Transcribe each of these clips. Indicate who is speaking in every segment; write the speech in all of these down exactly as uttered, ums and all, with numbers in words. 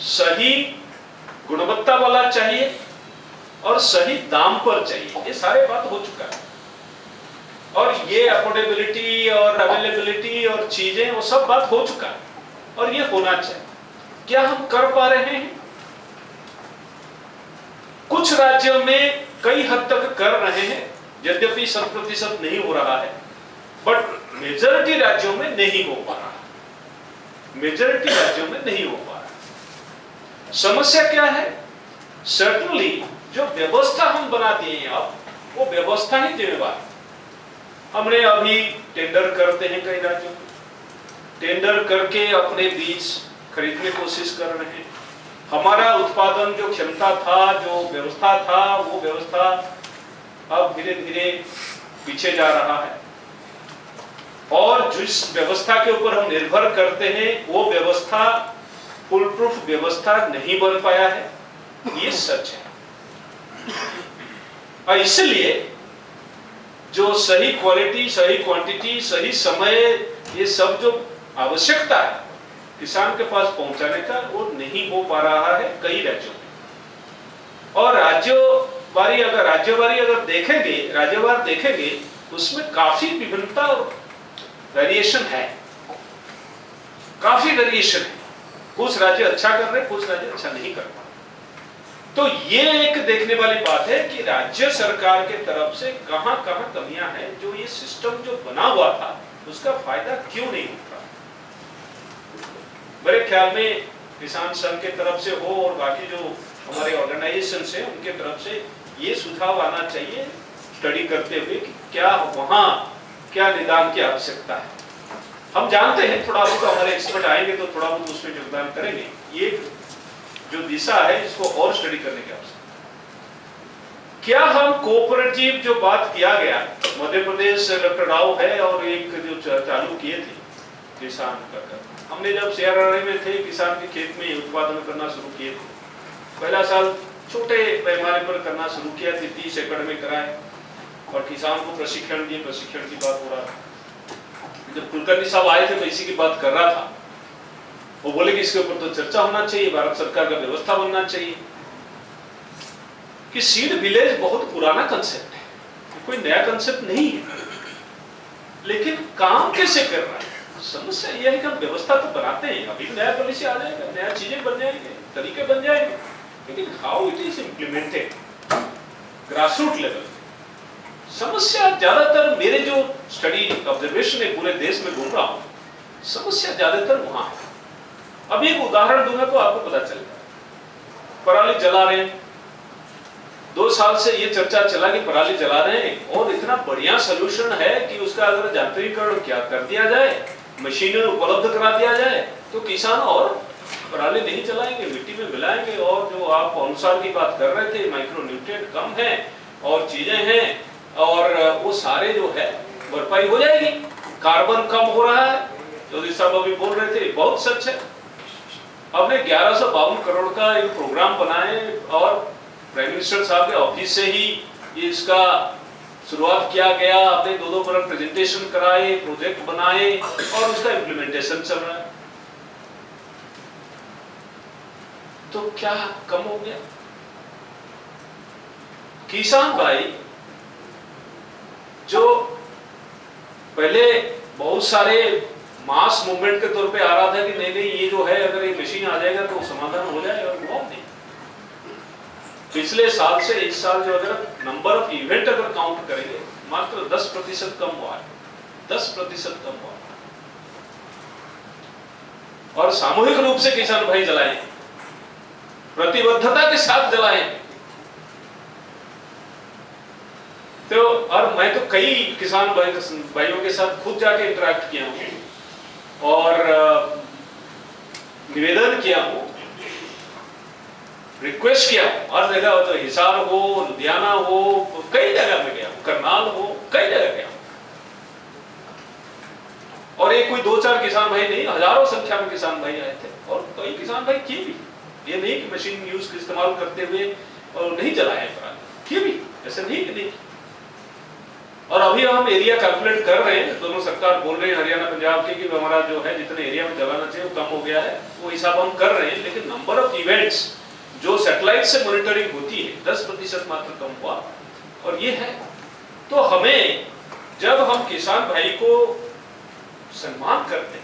Speaker 1: सही गुणवत्ता वाला चाहिए और सही दाम पर चाहिए। ये सारे बात हो चुका है और ये अफोर्डेबिलिटी और अवेलेबिलिटी और चीजें वो सब बात हो चुका है और ये होना चाहिए। क्या हम कर पा रहे हैं? कुछ राज्यों में कई हद तक कर रहे हैं, यद्यपि शत प्रतिशत नहीं हो रहा है, बट मेजॉरिटी राज्यों में नहीं हो पा रहा। मेजॉरिटी राज्यों में नहीं हो पा रहा। समस्या क्या है? सर्टनली जो व्यवस्था हम बना दिए हैं अब, वो व्यवस्था ही जिम्मेवार। हमने अभी टेंडर करते हैं कई राज्यों में, टेंडर करके अपने बीज खरीदने की कोशिश कर रहे हैं। हमारा उत्पादन जो क्षमता था, जो व्यवस्था था, वो व्यवस्था अब धीरे धीरे पीछे जा रहा है और जिस व्यवस्था के ऊपर हम निर्भर करते हैं वो व्यवस्था फुल प्रूफ व्यवस्था नहीं बन पाया है, ये सच है। और इसलिए जो सही क्वालिटी, सही क्वांटिटी, सही समय, ये सब जो आवश्यकता है किसान के पास पहुंचाने का, वो नहीं हो पा रहा है कई राज्यों में। और राज्यों वारी अगर राज्यवारी अगर देखेंगे, राज्यवार देखेंगे, उसमें काफी विभिन्नता और वेरिएशन है, काफी वेरिएशन है। कुछ राज्य अच्छा कर रहे, कुछ राज्य अच्छा नहीं कर पा रहे। तो ये एक देखने वाली बात है कि राज्य सरकार के तरफ से कहां कहां कमियां हैं, जो ये सिस्टम जो बना हुआ था उसका फायदा क्यों नहीं उठा। मेरे ख्याल में किसान संघ के तरफ से हो और बाकी जो हमारे ऑर्गेनाइजेशन से उनके तरफ से ये सुझाव आना चाहिए, स्टडी करते हुए कि क्या वहां क्या निदान की आवश्यकता है। हम जानते हैं, थोड़ा बहुत हमारे एक्सपर्ट आएंगे तो थोड़ा बहुत उसमें योगदान करेंगे। ये जो दिशा है इसको और स्टडी करने की आवश्यकता। क्या हम कोऑपरेटिव जो बात किया गया, मध्य प्रदेश डॉक्टर राव है और एक जो चालू किए थे किसान का, हमने जब सीआरआरए में थे किसान के खेत में उत्पादन करना शुरू किए थे। पहला साल छोटे पैमाने पर करना शुरू किया थे, तीस एकड़ में कराए और किसान को प्रशिक्षण दिए। प्रशिक्षण की बात हो रहा था, जब कुलकर्णी साहब आए थे तो इसी की बात कर रहा था। वो बोले कि इसके ऊपर तो चर्चा होना चाहिए, भारत सरकार का व्यवस्था बनना चाहिए। कि सीड विलेज बहुत पुराना कंसेप्ट है, कोई नया कंसेप्ट नहीं है, लेकिन काम कैसे कर रहा है। समस्या यह है कि हम व्यवस्था तो बनाते हैं, अभी नया पॉलिसी आ जाएगा, नया चीजें बन जाएंगे, तरीके बन जाएंगे, लेकिन how it is implemented grassroot level. समस्या ज्यादातर मेरे जो स्टडी ऑब्जर्वेशन है, पूरे देश में घूम रहा हूं, समस्या ज्यादातर वहां है। अब एक उदाहरण दूंगा तो आपको पता चलेगा। पराली जला रहे हैं, दो साल से ये चर्चा चला कि पराली जला रहे हैं और इतना बढ़िया सोल्यूशन है कि उसका अगर यांत्रिकीकरण क्या कर दिया जाए, मशीनें उपलब्ध करा दिया जाए तो किसान और पराली नहीं चलाएंगे, मिट्टी में मिलाएंगे। और जो आप अनुसार की बात कर रहे थे, माइक्रो न्यूट्रिएंट कम है और चीजें हैं और वो सारे जो है भरपाई हो जाएगी। कार्बन कम हो रहा है, चौधरी साहब अभी बोल रहे थे, बहुत सच है। हमने ग्यारह सौ बावन करोड़ का एक प्रोग्राम बनाए और प्राइम मिनिस्टर साहब के ऑफिस से ही इसका शुरुआत किया गया। आपने दो दो बार प्रेजेंटेशन कराए, प्रोजेक्ट बनाए और उसका इम्प्लीमेंटेशन चल रहा है। तो क्या कम हो गया? किसान भाई जो पहले बहुत सारे मास मूवमेंट के तौर पे आ रहा था कि नहीं नहीं ये जो है अगर ये मशीन आ जाएगा तो समाधान हो जाएगा, वो नहीं। पिछले साल से इस साल जो अगर नंबर ऑफ इवेंट अगर काउंट करेंगे, मात्र दस प्रतिशत कम हुआ है, दस प्रतिशत कम हुआ है। और सामूहिक रूप से किसान भाई जलाए, प्रतिबद्धता के साथ जलाए। तो और मैं तो कई किसान भाई भाइयों के साथ खुद जाके इंटरेक्ट किया हूं और निवेदन किया हूं, रिक्वेस्ट किया हर जगह, तो हिसार हो, लुधियाना हो, कई जगह में गया, करनाल हो, कई जगह गया। और एक कोई दो चार किसान भाई नहीं, हजारों संख्या में किसान भाई आए थे और कई किसान भाई किए भी। ये नहीं कि मशीन यूज इस्तेमाल करते हुए और नहीं जलाए पराली, किए भी, ऐसे नहीं कि नहीं। और अभी अभी हम एरिया कैलकुलेट कर रहे हैं, दोनों सरकार बोल रहे हैं हरियाणा पंजाब के कि हमारा जो है जितने एरिया में जलाना चाहिए वो कम हो गया है, वो हिसाब हम कर रहे हैं। लेकिन नंबर ऑफ इवेंट्स जो सैटेलाइट से मॉनिटरिंग होती है दस प्रतिशत मात्र कम हुआ, और ये है। तो हमें जब हम किसान भाई को सम्मान करते हैं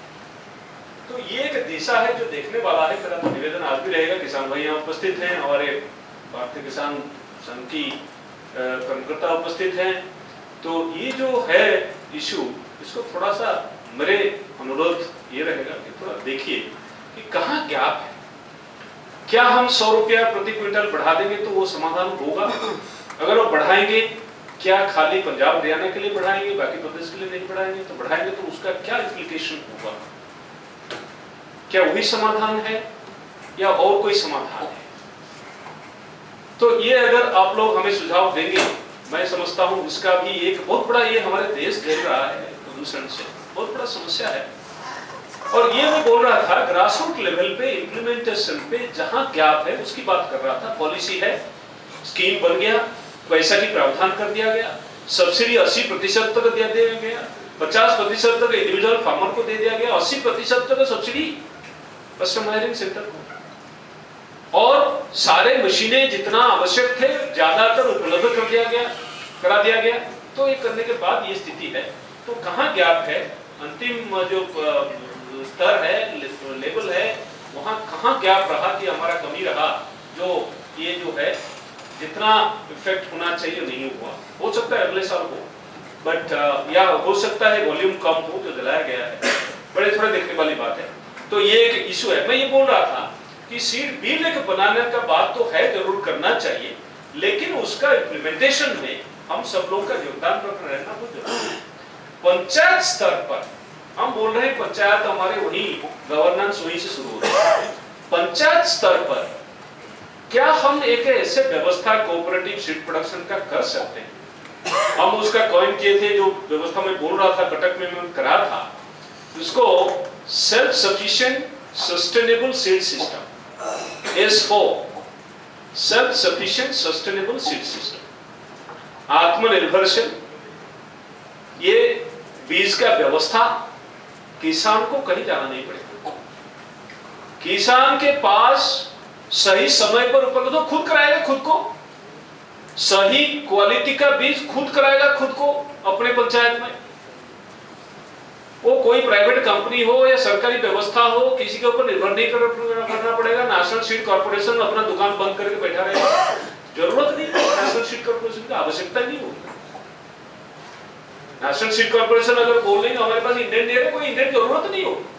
Speaker 1: तो ये एक दिशा है जो देखने वाला है। मेरा तो निवेदन आज भी रहेगा, किसान भाई यहाँ उपस्थित हैं और भारतीय किसान संघ की कर्मकर्ता उपस्थित हैं, तो ये जो है इशू, इसको थोड़ा सा मेरे अनुरोध ये रहेगा कि थोड़ा देखिए कि कहाँ गैप है। क्या हम सौ रुपया प्रति क्विंटल बढ़ा देंगे तो वो समाधान होगा? अगर वो बढ़ाएंगे, क्या खाली पंजाब हरियाणा के लिए बढ़ाएंगे, बाकी प्रदेश के लिए नहीं बढ़ाएंगे? तो बढ़ाएंगे तो उसका क्या इम्प्लीकेशन होगा? क्या वही समाधान है या और कोई समाधान है? तो ये अगर आप लोग हमें सुझाव देंगे, मैं समझता हूं इसका भी एक बहुत बड़ा, ये हमारे देश झेल रहा है प्रदूषण से, बहुत बड़ा समस्या है। और ये मैं बोल रहा था ग्रास रूट लेवल पे इम्प्लीमेंटेशन पे जहां गैप है उसकी बात कर रहा था। पॉलिसी है, स्कीम बन गया, पैसा की प्रावधान कर दिया गया, सब्सिडी अस्सी प्रतिशत तक दे दिया गया, पचास प्रतिशत तक इंडिविजुअल फार्मर को दे दिया गया, अस्सी प्रतिशत तक सब्सिडी कस्टमाइजिंग सेंटर को, और सारे मशीनें जितना आवश्यक थे ज्यादातर उपलब्ध कर दिया गया करा दिया गया। तो ये करने के बाद ये स्थिति है, तो कहाँ गैप है? अंतिम जो स्तर है, लेवल है, वहां कहाँ गैप रहा कि हमारा कमी रहा, जो ये जो है जितना इफेक्ट होना चाहिए नहीं हुआ। हो सकता है अगले साल हो, बट या हो सकता है वॉल्यूम कम हो जो दिलाया गया है, बड़े थोड़ा देखने वाली बात है। तो ये एक इशू है। मैं ये बोल रहा था कि सीड बिल एक बनाने का बात तो है, जरूर करना चाहिए, लेकिन उसका इम्प्लीमेंटेशन में हम सब लोग का योगदान रहना बहुत जरूरी है। पंचायत स्तर पर हम बोल रहे हैं, पंचायत हमारे वही गवर्नेंस वहीं से शुरू होती है। पंचायत स्तर पर क्या हम एक ऐसे व्यवस्था कोऑपरेटिव सीड प्रोडक्शन का कर सकते हैं? हम उसका कॉइन किए थे, जो व्यवस्था में बोल रहा था, कटक में मैं करा था, उसको self sufficient sustainable seed system, S four, self sufficient sustainable seed system, आत्मनिर्भरशील। ये बीज का व्यवस्था, किसान को कहीं जाना नहीं पड़ेगा, किसान के पास सही समय पर उपलब्ध हो, खुद कराएगा खुद को, सही क्वालिटी का बीज खुद कराएगा खुद को अपने पंचायत में। वो कोई प्राइवेट कंपनी हो या सरकारी व्यवस्था हो, किसी के ऊपर निर्भर नहीं करना पड़ेगा। नेशनल सीड कॉर्पोरेशन अपना दुकान बंद करके बैठा रहेगा, जरूरत नहीं, नेशनल सीड कॉर्पोरेशन की आवश्यकता नहीं होगी। नेशनल सीड कॉर्पोरेशन अगर बोल देंगे हमारे पास इंडियन दे रहे, कोई इंडियन जरूरत नहीं होगी।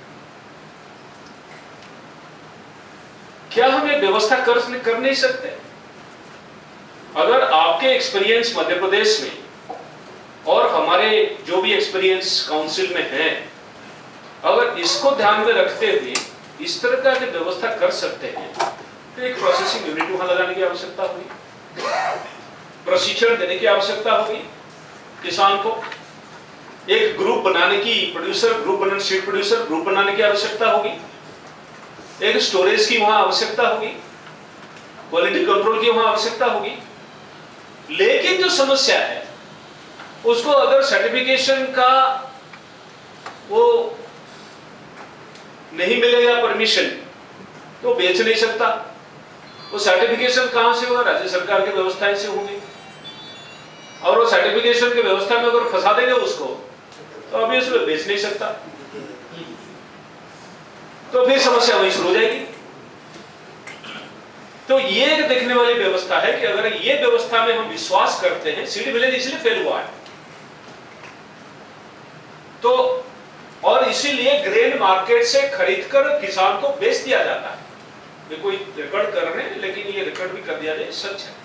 Speaker 1: क्या हम ये व्यवस्था कर, कर नहीं सकते? अगर आपके एक्सपीरियंस मध्य प्रदेश में और हमारे जो भी एक्सपीरियंस काउंसिल में है, अगर इसको ध्यान में रखते हुए इस तरह का जो व्यवस्था कर सकते हैं, तो एक प्रोसेसिंग यूनिट वहां लगाने की आवश्यकता होगी, प्रशिक्षण देने की आवश्यकता होगी किसान को, एक ग्रुप बनाने की, प्रोड्यूसर ग्रुप बनाने, सीड प्रोड्यूसर ग्रुप बनाने की आवश्यकता होगी, एक स्टोरेज की वहां आवश्यकता होगी, क्वालिटी कंट्रोल की वहां आवश्यकता होगी। लेकिन जो समस्या है उसको अगर सर्टिफिकेशन का वो नहीं मिलेगा परमिशन, तो बेच नहीं सकता। वो सर्टिफिकेशन कहां से होगा? राज्य सरकार की व्यवस्थाएं से होंगे, और वो सर्टिफिकेशन की व्यवस्था में अगर फंसा देंगे उसको, तो अभी उसमें बेच नहीं सकता, तो फिर समस्या वही शुरू हो जाएगी। तो ये एक देखने वाली व्यवस्था है कि अगर ये व्यवस्था में हम विश्वास करते हैं, सीड विलेज इसलिए फेल हुआ है, तो और इसीलिए ग्रेन मार्केट से खरीदकर किसान को बेच दिया जाता है। ये कोई रिकॉर्ड कर रहे हैं, लेकिन ये रिकॉर्ड भी कर दिया जाए, सच है।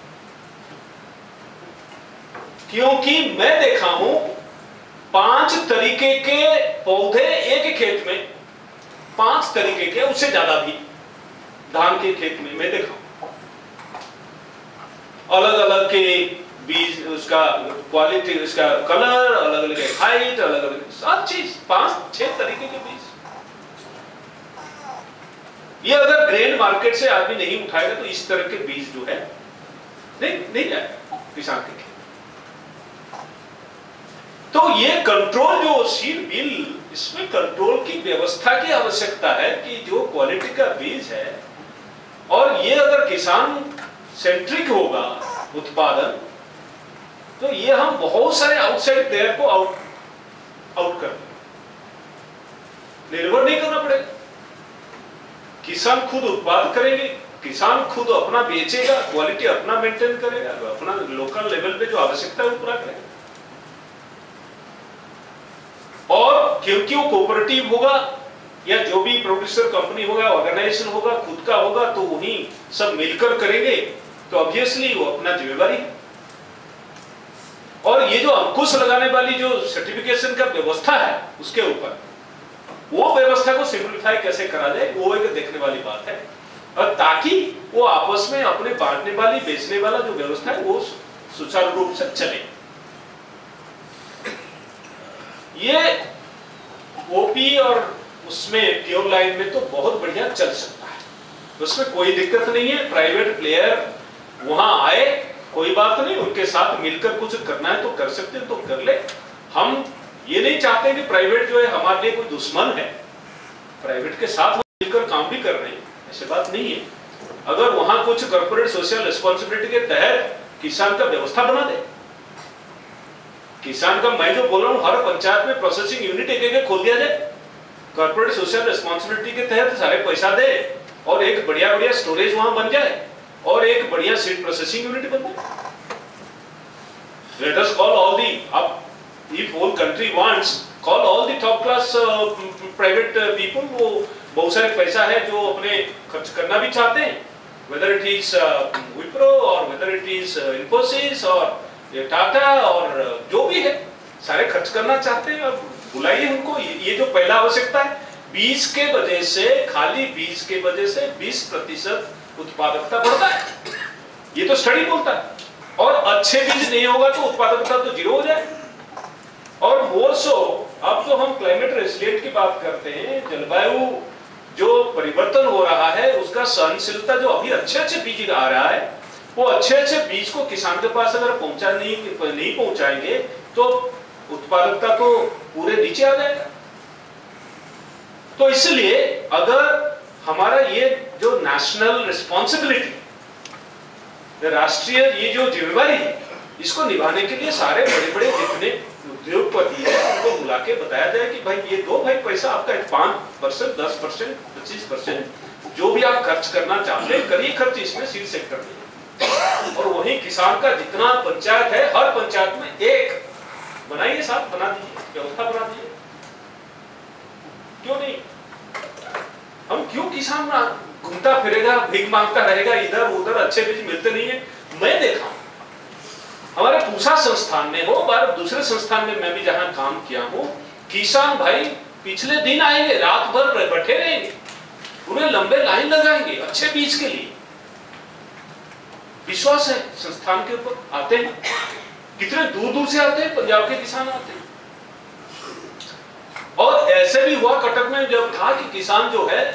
Speaker 1: क्योंकि मैं देखा हूं पांच तरीके के पौधे एक खेत में, पांच तरीके के, उससे ज्यादा भी धान के खेत में मैं देखा, अलग अलग के बीज, उसका क्वालिटी, उसका कलर, अलग अलग हाइट, अलग अलग सब चीज, पांच छह तरीके के बीज। ये अगर ग्रेन मार्केट से आदमी नहीं उठाएगा तो इस तरह के बीज जो है नहीं नहीं जाएगा किसान के खेत। तो ये कंट्रोल जो सीड बिल, इसमें कंट्रोल की व्यवस्था की आवश्यकता है कि जो क्वालिटी का बीज है, और ये अगर किसान सेंट्रिक होगा उत्पादन, तो ये हम बहुत सारे आउटसाइड प्लेयर को आउट आउट कर निर्भर नहीं करना पड़ेगा। किसान खुद उत्पादन करेंगे, किसान खुद अपना बेचेगा, क्वालिटी अपना मेंटेन करेगा, अपना लोकल लेवल पे जो आवश्यकता है वो पूरा करेगा। और क्योंकि वो कोऑपरेटिव होगा या जो भी प्रोड्यूसर कंपनी होगा, ऑर्गेनाइजेशन होगा, खुद का होगा, तो वही सब मिलकर करेंगे, तो ऑब्वियसली वो अपना जिम्मेवारी है। और ये जो अंकुश लगाने वाली जो सर्टिफिकेशन का व्यवस्था है, उसके ऊपर वो व्यवस्था को सिंप्लीफाई कैसे करा जाए, वो एक देखने वाली बात है। और ताकि वो आपस में अपने बांटने वाली, बेचने वाला जो व्यवस्था है वो सुचारू रूप से चले। ये ओपी और उसमें प्योर लाइन में तो बहुत बढ़िया चल सकता है, उसमें कोई दिक्कत नहीं है। प्राइवेट प्लेयर वहां आए, कोई बात नहीं, उनके साथ मिलकर कुछ करना है तो कर सकते हैं तो कर ले। हम ये नहीं चाहते कि प्राइवेट जो है हमारे लिए कोई दुश्मन है, प्राइवेट के साथ मिलकर काम भी कर रहे हैं, ऐसी बात नहीं है। अगर वहां कुछ कॉर्पोरेट सोशल रिस्पॉन्सिबिलिटी के तहत किसान का व्यवस्था बना दे, किसान का, मैं जो बोल रहा हूं, हर पंचायत में प्रोसेसिंग यूनिट एक एक खोल दिया जाए, कॉर्पोरेट सोशल रिस्पॉन्सिबिलिटी के तहत सारे पैसा दे, और एक बढ़िया बढ़िया स्टोरेज वहां बन जाए, और एक बढ़िया सीड प्रोसेसिंग यूनिट बन जाए। Let us call all the, अब if whole country wants, call all the top class uh, private uh, people, वो बहुत सारे पैसा है जो अपने खर्च करना भी चाहते हैं, whether it is uh, Wipro or whether it is uh, Infosys और टाटा और uh, जो भी है, सारे खर्च करना चाहते हैं, और बुलाइए उनको। ये जो पहला आवश्यकता है, बीज के वजह से, खाली बीज के वजह से बीस प्रतिशत उत्पादकता बढ़ता है, ये तो स्टडी बोलता है। और अच्छे बीज नहीं होगा तो उत्पादकता तो जीरो हो जाए। और मोर सो, अब जो हम क्लाइमेट रेसिलिएंट की बात करते हैं, जलवायु जो परिवर्तन हो रहा है उसका सहनशीलता, जो अभी अच्छे अच्छे बीज आ रहा है, वो अच्छे अच्छे बीज को किसान के पास अगर पहुंचा नहीं नहीं पहुंचाएंगे तो उत्पादकता तो पूरे नीचे आ जाएगा। तो इसलिए अगर हमारा ये जो नेशनल रिस्पॉन्सिबिलिटी, राष्ट्रीय ये जो जिम्मेवारी है, इसको निभाने के लिए सारे बड़े बड़े जितने उद्योगपति है उनको बुला के बताया जाए कि भाई ये दो भाई पैसा आपका पांच परसेंट, दस परसेंट, पच्चीस परसेंट जो भी आप खर्च करना चाहते हैं करिए खर्च इसमें सीड सेक्टर में। और वही किसान का जितना पंचायत है, हर पंचायत में एक बनाइए, साथ बना दीजिए, व्यवस्था बना दीजिए। क्यों नहीं? हम क्यों किसान घूमता फिरेगा, भीख मांगता रहेगा, इधर उधर अच्छे बीज मिलते नहीं है। मैं देखा हमारे पूसा संस्थान में हो, बार दूसरे संस्थान में मैं भी जहां काम किया हूं, किसान भाई पिछले दिन आएंगे, रात भर बैठे रहेंगे, पूरे लंबे लाइन लगाएंगे अच्छे बीज के लिए। विश्वास है संस्थान के ऊपर, आते हैं, कितने दूर दूर से आते हैं, पंजाब के किसान आते हैं। और ऐसे भी हुआ कटक में जब था कि किसान जो है,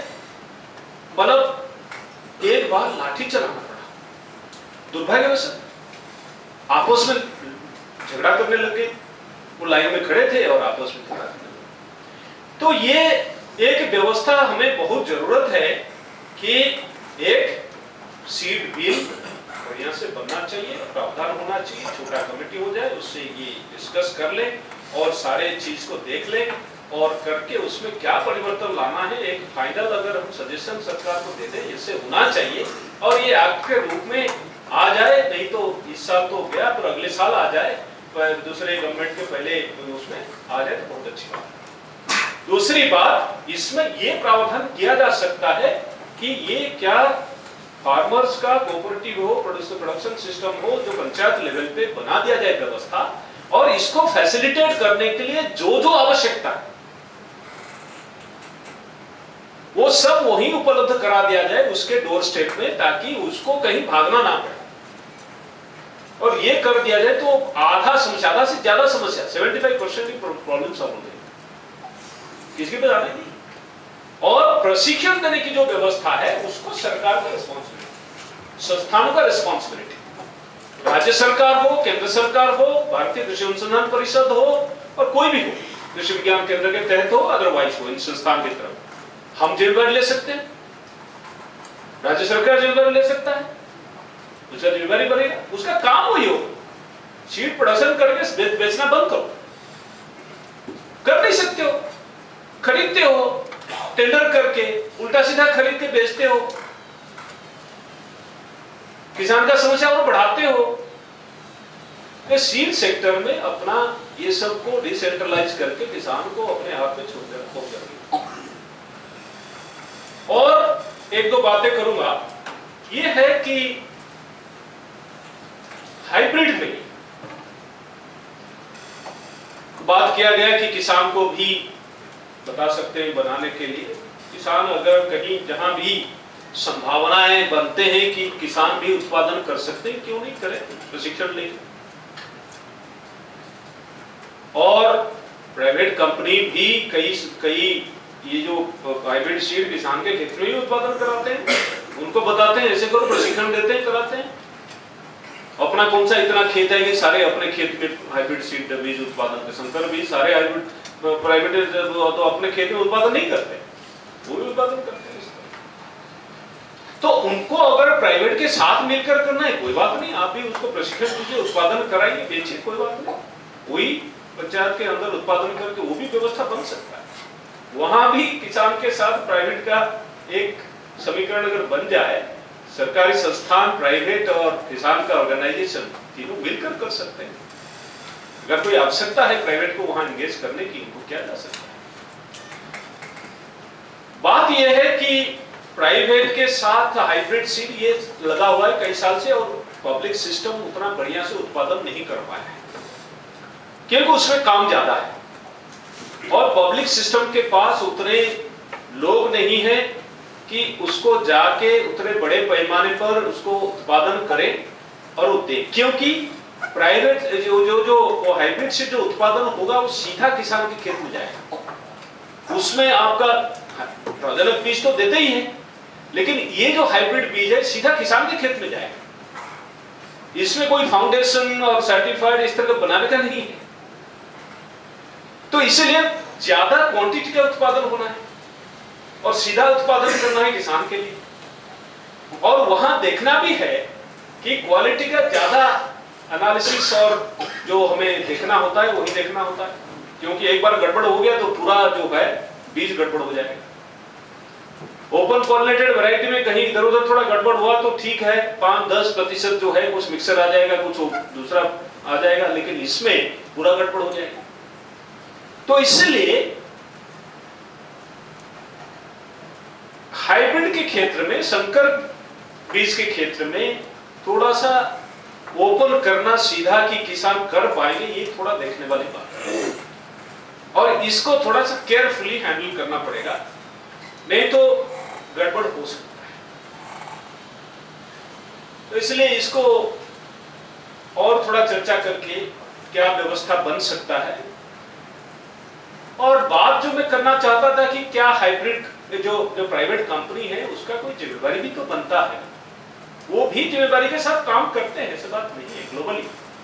Speaker 1: मतलब एक बार लाठी चलाना पड़ा, दुर्भाग्यवश आपस में झगड़ा करने लगे, वो लाइन में खड़े थे और आपस में झगड़ा करने लगे। तो ये एक व्यवस्था हमें बहुत जरूरत है कि एक सीड बिल बढ़िया से बनना चाहिए, प्रावधान होना चाहिए, छोटा कमेटी हो जाए, उससे ये डिस्कस कर ले और सारे चीज को देख ले और करके उसमें क्या परिवर्तन लाना है, एक फाइनल अगर हम सजेशन सरकार को दे दें, इससे होना चाहिए और ये एक्ट के रूप में आ जाए। नहीं तो इस साल तो गया, पर अगले साल आ जाए, पर दूसरे गवर्नमेंट के पहले उसमें आ जाए तो बहुत अच्छी बात है। दूसरी बात, इसमें ये प्रावधान किया जा सकता है कि ये क्या फार्मर्स का कोऑपरेटिव हो, प्रोडक्शन सिस्टम हो, जो पंचायत लेवल पे बना दिया जाए व्यवस्था, और इसको फैसिलिटेट करने के लिए जो जो आवश्यकता है वो सब वहीं उपलब्ध करा दिया जाए उसके डोर स्टेप में, ताकि उसको कहीं भागना ना पड़े। और ये कर दिया जाए तो आधा ज्यादा से ज्यादा समस्या, पचहत्तर परसेंट की प्रॉब्लम सॉल्व हो जाएगी, किसी पे जाने नहीं। और प्रशिक्षण देने की जो व्यवस्था है उसको सरकार का रिस्पॉन्सिबिलिटी, संस्थानों का रिस्पॉन्सिबिलिटी, राज्य सरकार हो, केंद्र सरकार हो, भारतीय कृषि अनुसंधान परिषद हो और कोई भी हो, कृषि विज्ञान केंद्र के तहत हो, अदरवाइज हो, इन संस्थान की तरफ हम जिम्मेदारी ले सकते हैं। राज्य सरकार जिम्मेदारी ले सकता है, उसका जिम्मेदारी बनेगा, उसका काम वही हो। सीड प्रोडक्शन करके बेचना बंद करो, कर नहीं सकते हो, खरीदते हो टेंडर करके, उल्टा सीधा खरीद के बेचते हो, किसान का समस्या और बढ़ाते हो। तो सीड सेक्टर में अपना ये सब को डिसेंट्रलाइज करके किसान को अपने हाथ में छोड़ देना बहुत जरूरी है। और एक दो बातें करूंगा, ये है कि हाइब्रिड में बात किया गया कि किसान को भी बता सकते हैं बनाने के लिए, किसान अगर कहीं जहां भी संभावनाएं बनते हैं कि किसान भी उत्पादन कर सकते हैं, क्यों नहीं करें, प्रशिक्षण लें। और प्राइवेट कंपनी भी कई कई ये जो हाइब्रिड सीड किसान के खेत में ही उत्पादन कराते हैं, उनको बताते हैं ऐसे करो, प्रशिक्षण देते हैं, कराते हैं। अपना कौन सा इतना खेत है कि सारे अपने खेत में हाइब्रिड सीड बीज उत्पादन के, संकर बीज सारे हाइब्रिड प्राइवेट तो अपने खेत में उत्पादन नहीं करते, वो भी उत्पादन करते हैं। तो उनको अगर प्राइवेट के साथ मिलकर करना है कोई बात नहीं, आप भी उसको प्रशिक्षण दीजिए, उत्पादन कराइए, बेचिए, कोई बात नहीं। वही पंचायत के अंदर उत्पादन करके वो भी व्यवस्था बन सकता है। वहां भी किसान के साथ प्राइवेट का एक समीकरण अगर बन जाए, सरकारी संस्थान, प्राइवेट और किसान का ऑर्गेनाइजेशन तीनों मिलकर कर सकते हैं। अगर कोई आवश्यकता है प्राइवेट को वहां एंगेज करने की, इनको किया जा सकता है। बात यह है कि प्राइवेट के साथ हाइब्रिड सीड ये लगा हुआ है कई साल से, और पब्लिक सिस्टम उतना बढ़िया से उत्पादन नहीं कर पाया है, क्योंकि उसमें काम ज्यादा है और पब्लिक सिस्टम के पास उतने लोग नहीं है कि उसको जाके उतने बड़े पैमाने पर उसको उत्पादन करें और वो दे। क्योंकि प्राइवेट जो जो जो हाइब्रिड से जो उत्पादन होगा वो सीधा किसान के खेत में जाएगा, उसमें आपका प्रजनक बीज तो देते ही है, लेकिन ये जो हाइब्रिड बीज है सीधा किसान के खेत में जाएगा। इसमें कोई फाउंडेशन और सर्टिफाइड इस तरह का बनाने का नहीं है। तो इसलिए ज्यादा क्वांटिटी का उत्पादन होना है और सीधा उत्पादन करना है किसान के लिए, और वहां देखना भी है कि क्वालिटी का ज्यादा एनालिसिस और जो हमें देखना होता है वही देखना होता है, क्योंकि एक बार गड़बड़ हो गया तो पूरा जो है बीज गड़बड़ हो जाएगा। ओपन पॉलिनेटेड वैरायटी में कहीं इधर उधर थोड़ा गड़बड़ हुआ तो ठीक है, पांच दस प्रतिशत जो है कुछ मिक्सर आ जाएगा, कुछ दूसरा आ जाएगा, लेकिन इसमें पूरा गड़बड़ हो जाएगा। तो इसलिए हाइब्रिड के क्षेत्र में, संकर बीज के क्षेत्र में थोड़ा सा ओपन करना सीधा कि किसान कर पाएंगे, ये थोड़ा देखने वाली बात है और इसको थोड़ा सा केयरफुली हैंडल करना पड़ेगा, नहीं तो गड़बड़ हो सकता है। तो इसलिए इसको और थोड़ा चर्चा करके क्या व्यवस्था बन सकता है। और बात जो मैं करना चाहता था कि क्या हाइब्रिड जो जो प्राइवेट कंपनी है उसका कोई जिम्मेदारी भी तो बनता है, वो भी जिम्मेदारी के साथ काम करते हैं, ऐसी बात नहीं है ग्लोबली,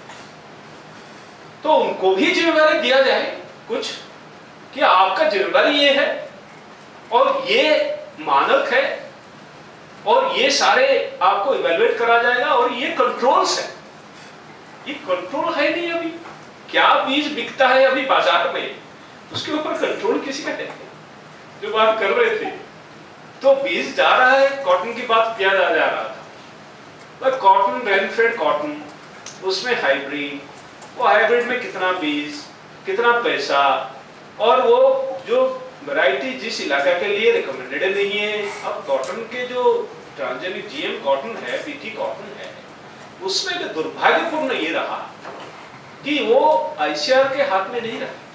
Speaker 1: तो उनको भी जिम्मेदारी दिया जाए कुछ कि आपका जिम्मेदारी ये है और ये मानक है और ये सारे आपको इवैल्यूएट करा जाएगा और ये कंट्रोल्स है। ये कंट्रोल है नहीं, अभी क्या बीज बिकता है अभी बाजार में उसके ऊपर कंट्रोल किसी का है? जो बात कर रहे थे तो बीज जा रहा है, कॉटन की बात किया जा, जा रहा था, कॉटन रेनफेड कॉटन, उसमें हाइब्रिड, वो हाइब्रिड में कितना बीज, कितना पैसा, और वो जो वैरायटी जिस इलाका के लिए रिकमेंडेड नहीं है। अब कॉटन के जो ट्रांसजेनिक जीएम कॉटन है, बीटी कॉटन है, उसमें भी दुर्भाग्यपूर्ण ये रहा कि वो आईसीआर के हाथ में नहीं रहा।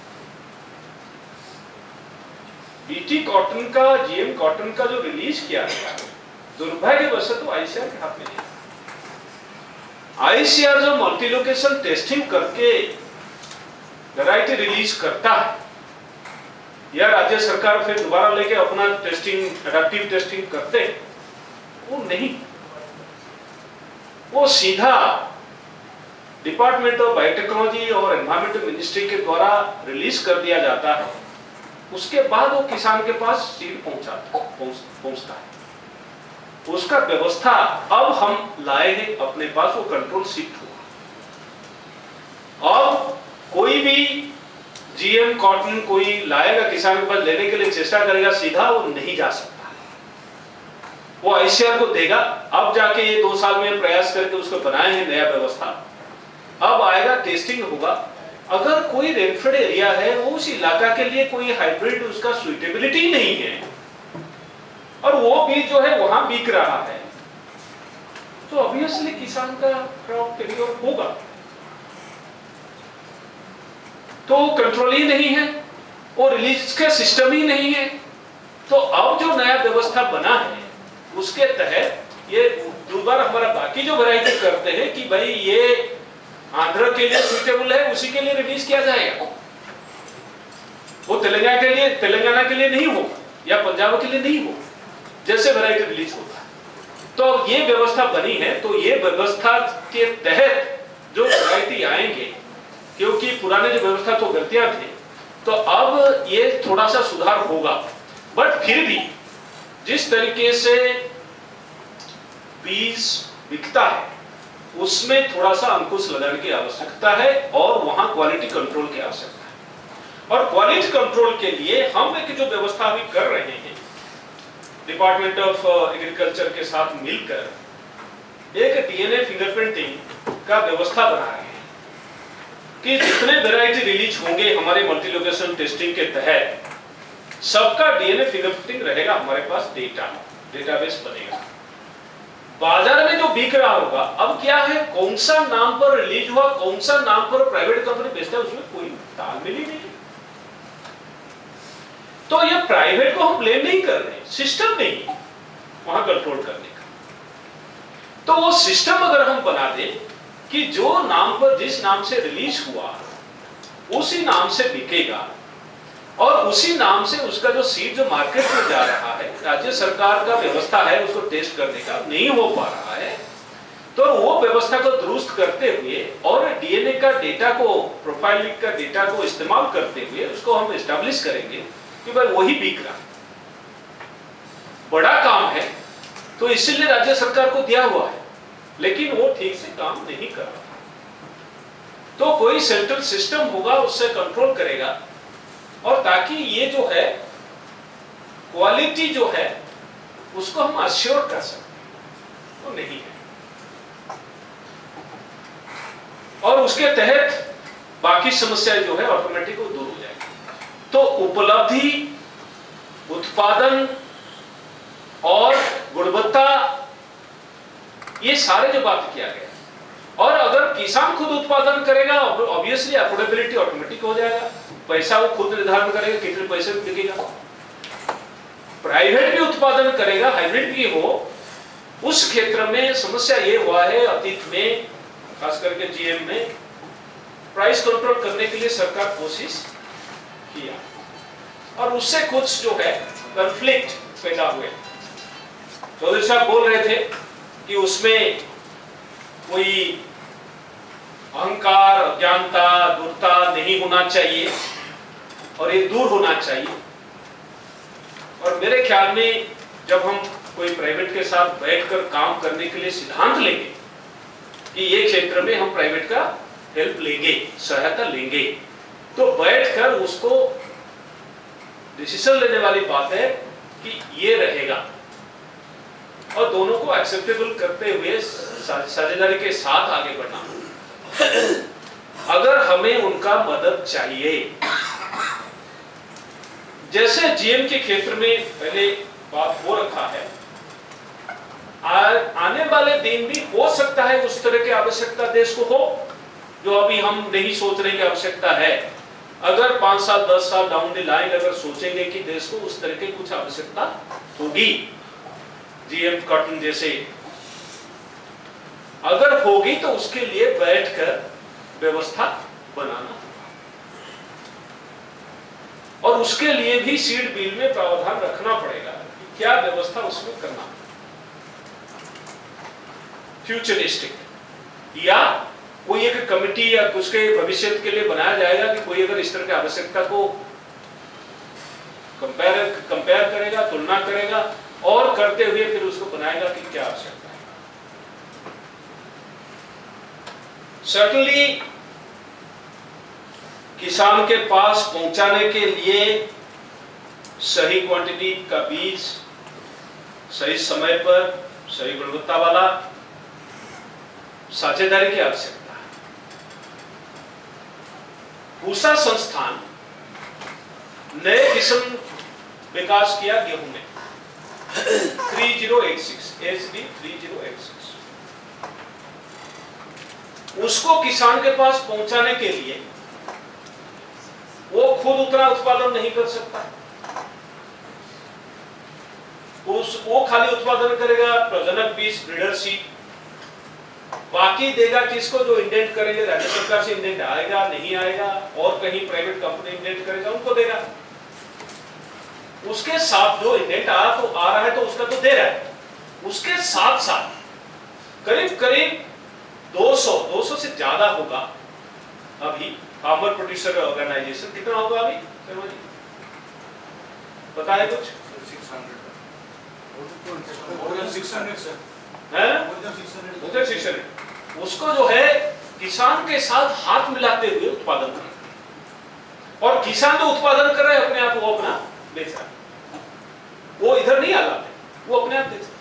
Speaker 1: बीटी कॉटन का, जीएम कॉटन का जो रिलीज किया गया, दुर्भाग्यवश तो आईसीआर के हाथ में नहीं। आईसीआर जो मल्टी लोकेशन टेस्टिंग करके वैरायटी रिलीज करता है, या राज्य सरकार फिर दोबारा लेके अपना टेस्टिंग, एडेप्टिव टेस्टिंग करते हैं, वो नहीं, वो सीधा डिपार्टमेंट ऑफ बायोटेक्नोलॉजी और एनवायरमेंटल मिनिस्ट्री के द्वारा रिलीज कर दिया जाता है, उसके बाद वो किसान के पास सीड पहुंचाता पहुंचता है। उसका व्यवस्था अब हम लाए हैं अपने पास, वो कंट्रोल शिफ्ट हुआ। अब कोई भी जीएम कॉटन कोई लाएगा किसान के पास लेने के लिए चेष्टा करेगा, सीधा वो नहीं जा सकता, वो आईसीआर को देगा। अब जाके ये दो साल में प्रयास करके उसको बनाए हैं नया व्यवस्था, अब आएगा, टेस्टिंग होगा। अगर कोई रेनफेड एरिया है, वो उस इलाका के लिए कोई हाइब्रिड उसका सुइटेबिलिटी नहीं है और वो बीज जो है वहां बिक रहा है, तो ऑब्वियसली किसान का क्रॉप फेलियर होगा। तो कंट्रोल ही नहीं है, वो रिलीज का सिस्टम ही नहीं है। तो अब जो नया व्यवस्था बना है उसके तहत ये दोबारा हमारा बाकी जो वैरायटी करते हैं कि भाई ये आंध्र के लिए सुइटेबल है, उसी के लिए रिलीज किया जाएगा, वो तेलंगाना के लिए तेलंगाना के लिए नहीं हो या पंजाब के लिए नहीं हो, जैसे वैरायटी रिलीज होता है। तो ये व्यवस्था बनी है, तो ये व्यवस्था के तहत जो वैरायटी आएंगे, क्योंकि पुराने जो व्यवस्था तो गलतियां थे, तो अब ये थोड़ा सा सुधार होगा। बट फिर भी जिस तरीके से बीज बिकता है उसमें थोड़ा सा अंकुश लगाने की आवश्यकता है और वहां क्वालिटी कंट्रोल की आवश्यकता है। और क्वालिटी कंट्रोल के लिए हम एक जो व्यवस्था अभी कर रहे हैं डिपार्टमेंट ऑफ एग्रीकल्चर के साथ मिलकर, एक डीएनए फिंगरप्रिंटिंग का व्यवस्था बना रहे हैं कि जितने वैरायटी रिलीज होंगे हमारे मल्टी लोकेशन टेस्टिंग के तहत, सबका डीएनए फिंगरप्रिंटिंग रहेगा हमारे पास, डेटा डेटाबेस बनेगा। बाजार में जो बिक रहा होगा, अब क्या है, कौन सा नाम पर रिलीज हुआ, कौन सा नाम पर प्राइवेट कंपनी बेचता है, उसमें कोई तालमेल ही नहीं है। तो ये प्राइवेट को हम ब्लेम नहीं कर रहे, सिस्टम नहीं वहां कंट्रोल करने का। तो वो सिस्टम अगर हम बना दें कि जो नाम पर जिस नाम से रिलीज हुआ उसी नाम से बिकेगा और उसी नाम से उसका जो सीड जो मार्केट में जा रहा है, राज्य सरकार का व्यवस्था है उसको टेस्ट करने का, नहीं हो पा रहा है, तो वो व्यवस्था को दुरुस्त करते हुए और डीएनए का डेटा को, प्रोफाइलिंग का डेटा को इस्तेमाल करते हुए उसको हम एस्टैब्लिश करेंगे कि भाई वही बिक रहा। बड़ा काम है, तो इसीलिए राज्य सरकार को दिया हुआ है, लेकिन वो ठीक से काम नहीं कर रहा। तो कोई सेंट्रल सिस्टम होगा, उससे कंट्रोल करेगा, और ताकि ये जो है क्वालिटी जो है उसको हम अश्योर कर सकें, तो नहीं है। और उसके तहत बाकी समस्याएं जो है ऑटोमेटिक वो दूर हो जाएगी। तो उपलब्धि, उत्पादन और गुणवत्ता, ये सारे जो बात किया गया, और अगर किसान खुद उत्पादन करेगा ऑब्वियसली अफोर्डेबिलिटी ऑटोमेटिक हो जाएगा, पैसा वो खुद निर्धारण करेगा कितने पैसे में बिकेगा। प्राइवेट भी उत्पादन करेगा, हाइब्रिड भी हो, उस क्षेत्र में समस्या ये हुआ है अतीत में, खास करके जीएम में, प्राइस कंट्रोल करने के लिए सरकार कोशिश किया और उससे कुछ जो है कॉन्फ्लिक्ट पैदा हुए। चौधरी साहब बोल रहे थे कि उसमें कोई अहंकार, अज्ञानता, दूरता नहीं होना चाहिए और ये दूर होना चाहिए। और मेरे ख्याल में जब हम कोई प्राइवेट के साथ बैठकर काम करने के लिए सिद्धांत लेंगे कि ये क्षेत्र में हम प्राइवेट का हेल्प लेंगे, सहायता लेंगे, तो बैठकर उसको डिसीजन लेने वाली बात है कि ये रहेगा और दोनों को एक्सेप्टेबल करते हुए साझेदारी के साथ आगे बढ़ना। अगर हमें उनका मदद चाहिए, जैसे जीएम के क्षेत्र में पहले बात हो रखा है, आ, आने वाले दिन भी हो सकता है उस तरह की आवश्यकता देश को हो जो अभी हम नहीं सोच रहे की आवश्यकता है। अगर पांच साल दस साल डाउन द लाइन अगर सोचेंगे कि देश को उस तरह की कुछ आवश्यकता होगी, जीएम कॉटन जैसे अगर होगी, तो उसके लिए बैठकर व्यवस्था बनाना और उसके लिए भी सीड बिल में प्रावधान रखना पड़ेगा कि क्या व्यवस्था उसमें करना, फ्यूचरिस्टिक या कोई एक कमेटी या कुछ के भविष्य के लिए बनाया जाएगा कि कोई अगर इस तरह की आवश्यकता को कंपेयर कंपेयर करेगा, तुलना करेगा और करते हुए फिर उसको बनाएगा कि क्या आवश्यकता है। सर्टनली किसान के पास पहुंचाने के लिए सही क्वांटिटी का बीज, सही समय पर, सही गुणवत्ता वाला साझेदारी की आवश्यकता है। पूसा संस्थान नए किस्म विकास किया गेहूं में तीस छियासी एच डी तीस छियासी। उसको किसान के पास पहुंचाने के लिए वो खुद उतना उत्पादन नहीं कर सकता। उस वो खाली उत्पादन करेगा प्रजनक बीज, ब्रीडर सीड, बाकी देगा किसको? जो इंडेंट करेंगे, राज्य सरकार से इंडेंट आएगा नहीं आएगा और कहीं प्राइवेट कंपनी इंडेंट करेगा उनको देगा। उसके साथ जो इंडेंट आ तो आ रहा है तो उसका तो दे रहा है, उसके साथ साथ करीब करीब दो सौ दो सौ से ज्यादा होगा अभी फार्मर प्रोड्यूसर ऑर्गेनाइजेशन। कितना होगा अभी शर्मा जी, पता है कुछ? उसको जो है किसान के साथ हाथ मिलाते हुए उत्पादन कर, और किसान जो उत्पादन कर रहे हैं अपने आप वो अपना बेच रहा है, वो इधर नहीं आ लाते, वो अपने आप बेच रहा है।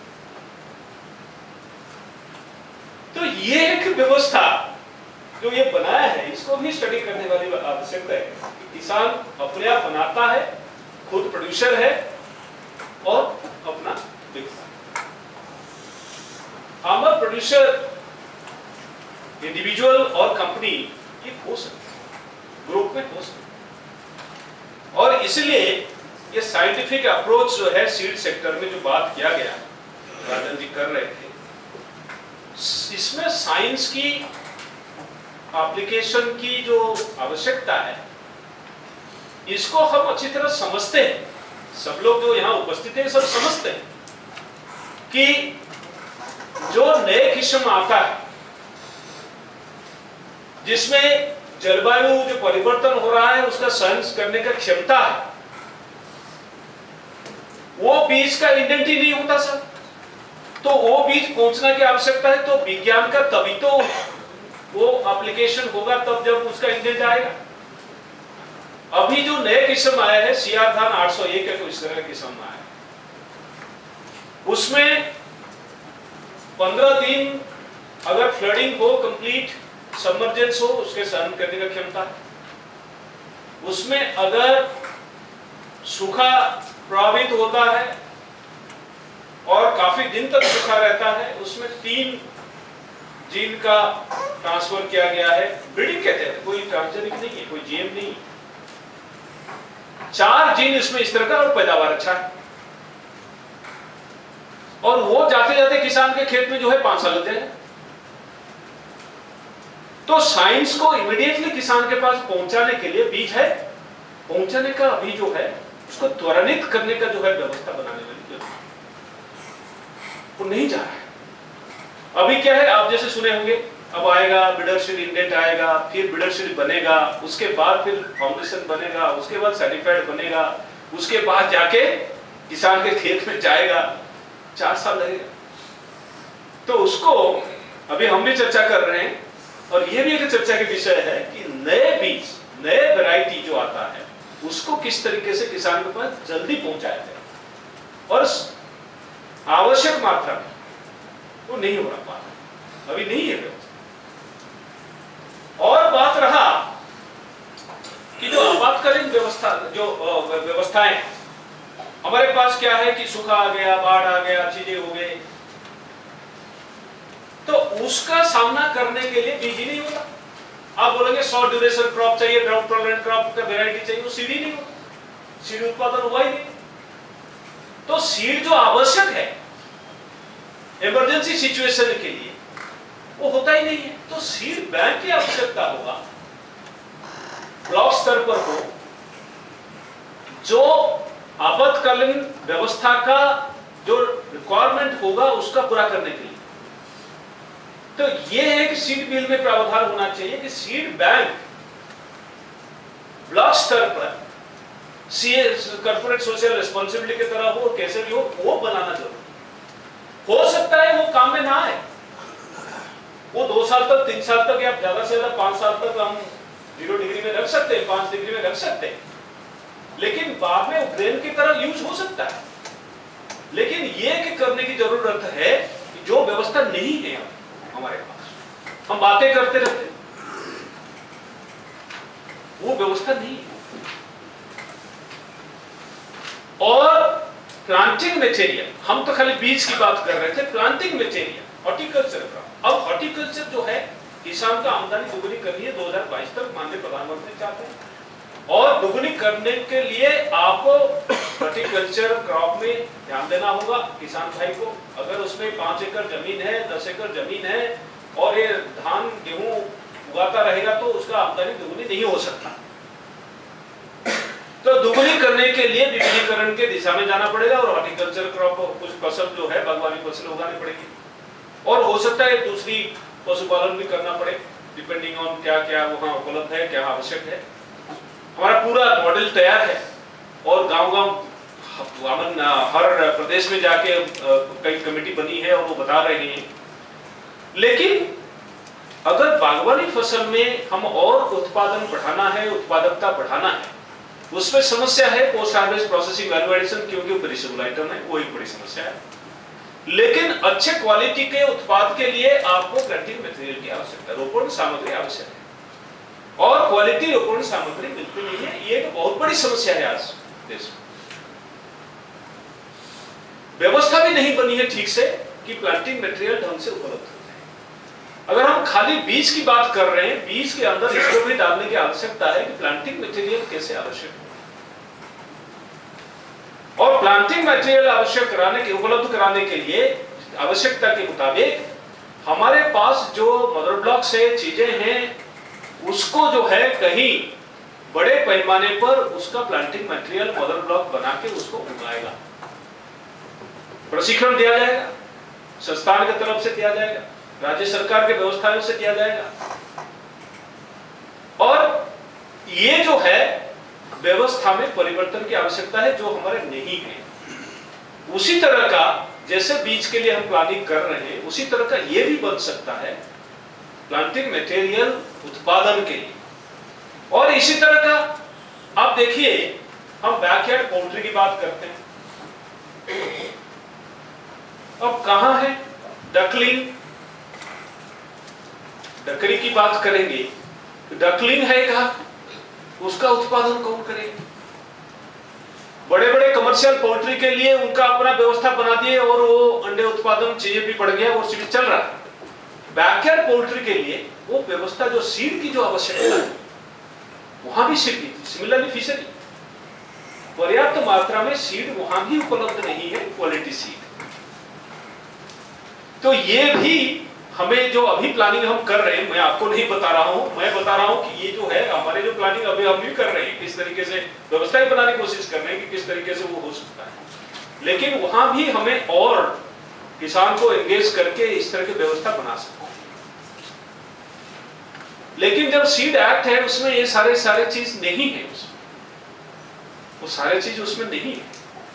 Speaker 1: तो ये एक व्यवस्था जो ये बनाया है, इसको भी स्टडी करने वाली आवश्यकता है कि किसान अपने आप बनाता है, खुद प्रोड्यूसर है और अपना बेचता है। फार्मर प्रोड्यूसर इंडिविजुअल और कंपनी ये हो सकते, ग्रुप में हो सकते, और इसलिए ये साइंटिफिक अप्रोच जो है सीड सेक्टर में जो बात किया गया, राजन जी कर रहे थे, इसमें साइंस की एप्लीकेशन की जो आवश्यकता है, इसको हम अच्छी तरह समझते हैं। सब लोग जो यहाँ उपस्थित हैं सब समझते हैं कि जो नए किस्म आता है जिसमें जलवायु जो परिवर्तन हो रहा है उसका सहन करने का क्षमता है, वो बीज का इंडेंट ही नहीं होता सर। तो वो बीज पहुंचना की आवश्यकता है, तो विज्ञान का तभी तो वो एप्लीकेशन होगा तब जब उसका इंडेंट आएगा। अभी जो नए किस्म आया है सीआर धान आठ सौ एक है, तो इस तरह का किस्म आया है, उसमें पंद्रह दिन अगर फ्लडिंग हो, कंप्लीट सबमर्जेंस हो, उसके सहन करने का क्षमता है। उसमें अगर सूखा प्रभावित होता है और काफी दिन तक सूखा रहता है, उसमें तीन जीन का ट्रांसफर किया गया है। ब्रीडिंग कहते हैं, कोई ट्रांसजेनिक नहीं है, कोई जीएम नहीं, चार जीन इसमें इस तरह का, और पैदावार अच्छा है। और वो जाते जाते किसान के खेत में जो है पांच साल लगते हैं। तो साइंस को इमीडिएटली किसान के पास पहुंचाने के लिए बीज है, पहुंचाने का अभी जो है उसको त्वरित करने का जो है व्यवस्था बनाने वाली वो नहीं जा रहा है। अभी क्या है, आप जैसे सुने होंगे, अब आएगा बिडरशील इंडेंट आएगा, फिर बिडरशील बनेगा, उसके बाद फिर फाउंडेशन बनेगा, उसके बाद सर्टिफाइड बनेगा, उसके बाद जाके किसान के खेत में जाएगा, चार साल लगेगा। तो उसको अभी हम भी चर्चा कर रहे हैं, और ये भी एक चर्चा के विषय है कि नए बीज, नए वैरायटी जो आता है उसको किस तरीके से किसान के पास जल्दी पहुंचाया जाए, और आवश्यक मात्रा में वो नहीं हो रहा पाता, अभी नहीं है व्यवस्था। और बात रहा कि जो आपातकालीन व्यवस्था जो व्यवस्थाएं हमारे पास क्या है कि सूखा आ गया, बाढ़ आ गया, चीजें हो गई, तो उसका सामना करने के लिए बीज ही नहीं होता। आप बोलेंगे शॉर्ट ड्यूरेशन क्रॉप चाहिए, ड्राउट टॉलरेंट क्रॉप का वैरायटी चाहिए, वो सीड ही नहीं होता, सीड उत्पादन हुआ ही नहीं। तो सीड जो आवश्यक है इमरजेंसी सिचुएशन के लिए वो होता ही नहीं है। तो सीड बैंक की आवश्यकता होगा, ब्लॉक स्तर पर हो, जो आपातकालीन व्यवस्था का जो रिक्वायरमेंट होगा उसका पूरा करने के लिए। तो ये है कि सीड बिल में प्रावधान होना चाहिए कि सीड बैंक ब्लॉक स्तर पर कॉर्पोरेट सोशल रिस्पॉन्सिबिलिटी की तरह हो, कैसे भी हो, वो बनाना जरूरी। हो सकता है वो काम में ना आए, वो दो साल तक, तीन साल तक या ज्यादा से ज्यादा पांच साल तक हम जीरो डिग्री में रख सकते हैं, पांच डिग्री में रख सकते हैं, लेकिन बाद में ग्रेन की तरह यूज हो सकता है। लेकिन ये कि करने की जरूरत है कि जो व्यवस्था नहीं है हमारे पास, हम बातें करते रहते हैं, वो व्यवस्था नहीं है। और प्लांटिंग मटेरियल, हम तो खाली बीज की बात कर रहे थे, प्लांटिंग मटेरियल हॉर्टिकल्चर का, अब हॉर्टिकल्चर जो है किसान का आमदनी दुगुनी करनी है दो हज़ार बाईस तक, माननीय प्रधानमंत्री चाहते हैं, और दुगुनी करने के लिए आपको हॉर्टिकल्चर क्रॉप में ध्यान देना होगा। किसान भाई को अगर उसमें पांच एकड़ जमीन है, दस एकड़ जमीन है और ये धान गेहूं उगाता रहेगा तो उसका आमदनी दुगुनी नहीं हो सकता। तो दुगुनी करने के लिए विविधीकरण के दिशा में जाना पड़ेगा और हॉर्टिकल्चर क्रॉप, कुछ फसल जो है बागवानी फसल उगानी पड़ेगी, और हो सकता है दूसरी पशुपालन भी करना पड़े, डिपेंडिंग ऑन क्या क्या वहां उपलब्ध है, क्या आवश्यक है। हमारा पूरा मॉडल तैयार है और गांव-गांव हर प्रदेश में जाके कई कमेटी बनी है और वो बता रहे हैं। लेकिन अगर बागवानी फसल में हम और उत्पादन बढ़ाना है, उत्पादकता बढ़ाना है, उसमें समस्या है post harvest processing value addition, क्योंकि वो पेरिशेबल आइटम है, वो एक बड़ी समस्या है। लेकिन अच्छे क्वालिटी के उत्पाद के लिए आपको प्लांटिंग मटेरियल की आवश्यकता है, रोपण सामग्री आवश्यक है, और क्वालिटी रोपण सामग्री मिलती नहीं है। ये एक बहुत बड़ी समस्या है आज देश में। व्यवस्था भी नहीं बनी है ठीक से कि प्लांटिंग मटेरियल ढंग से उपलब्ध हो जाए। अगर हम खाली बीज की बात कर रहे हैं, बीज के अंदर इसको भी डालने की आवश्यकता है कि प्लांटिंग मटेरियल कैसे आवश्यक है, और प्लांटिंग मटेरियल आवश्यक कराने के उपलब्ध कराने के लिए आवश्यकता के मुताबिक हमारे पास जो मदर ब्लॉक से चीजें हैं, उसको जो है कहीं बड़े पैमाने पर उसका प्लांटिंग मटेरियल मदर ब्लॉक बना के उसको उगाएगा। प्रशिक्षण दिया जाएगा, संस्थान की तरफ से दिया जाएगा, राज्य सरकार के व्यवस्थाओं से दिया जाएगा, और ये जो है व्यवस्था में परिवर्तन की आवश्यकता है जो हमारे नहीं है। उसी तरह का जैसे बीज के लिए हम प्लानिंग कर रहे हैं, उसी तरह का ये भी बन सकता है प्लांटिंग मटेरियल उत्पादन के लिए। और इसी तरह का आप देखिए, हम बैकयार्ड पोल्ट्री की बात करते हैं, अब कहां है डकलिंग, डकरी की बात करेंगे, डकलिंग है कहां, उसका उत्पादन कौन करेगा? बड़े बड़े कमर्शियल पोल्ट्री के लिए उनका अपना व्यवस्था बना दिए और वो अंडे उत्पादन चीजें भी बढ़ गया और सीड चल रहा है। बैकयार्ड पोल्ट्री के लिए वो व्यवस्था जो सीड की जो आवश्यकता है, वहां भी सीड की, सिमिलरली फिशरी पर्याप्त मात्रा में सीड वहां भी उपलब्ध नहीं है, क्वालिटी सीड। तो ये भी हमें जो अभी प्लानिंग हम कर रहे हैं, मैं आपको नहीं बता रहा हूं, मैं बता रहा हूं कि ये जो है हमारे जो प्लानिंग अभी हम भी कर रहे हैं, किस तरीके से व्यवस्थाएं बनाने की कोशिश कर रहे हैं कि किस तरीके से वो हो सकता है। लेकिन वहां भी हमें और किसान को एंगेज करके इस तरह की व्यवस्था बना सकते हैं। लेकिन जब सीड एक्ट है उसमें ये सारे सारे चीज नहीं है, उसमें वो सारे चीज उसमें नहीं है।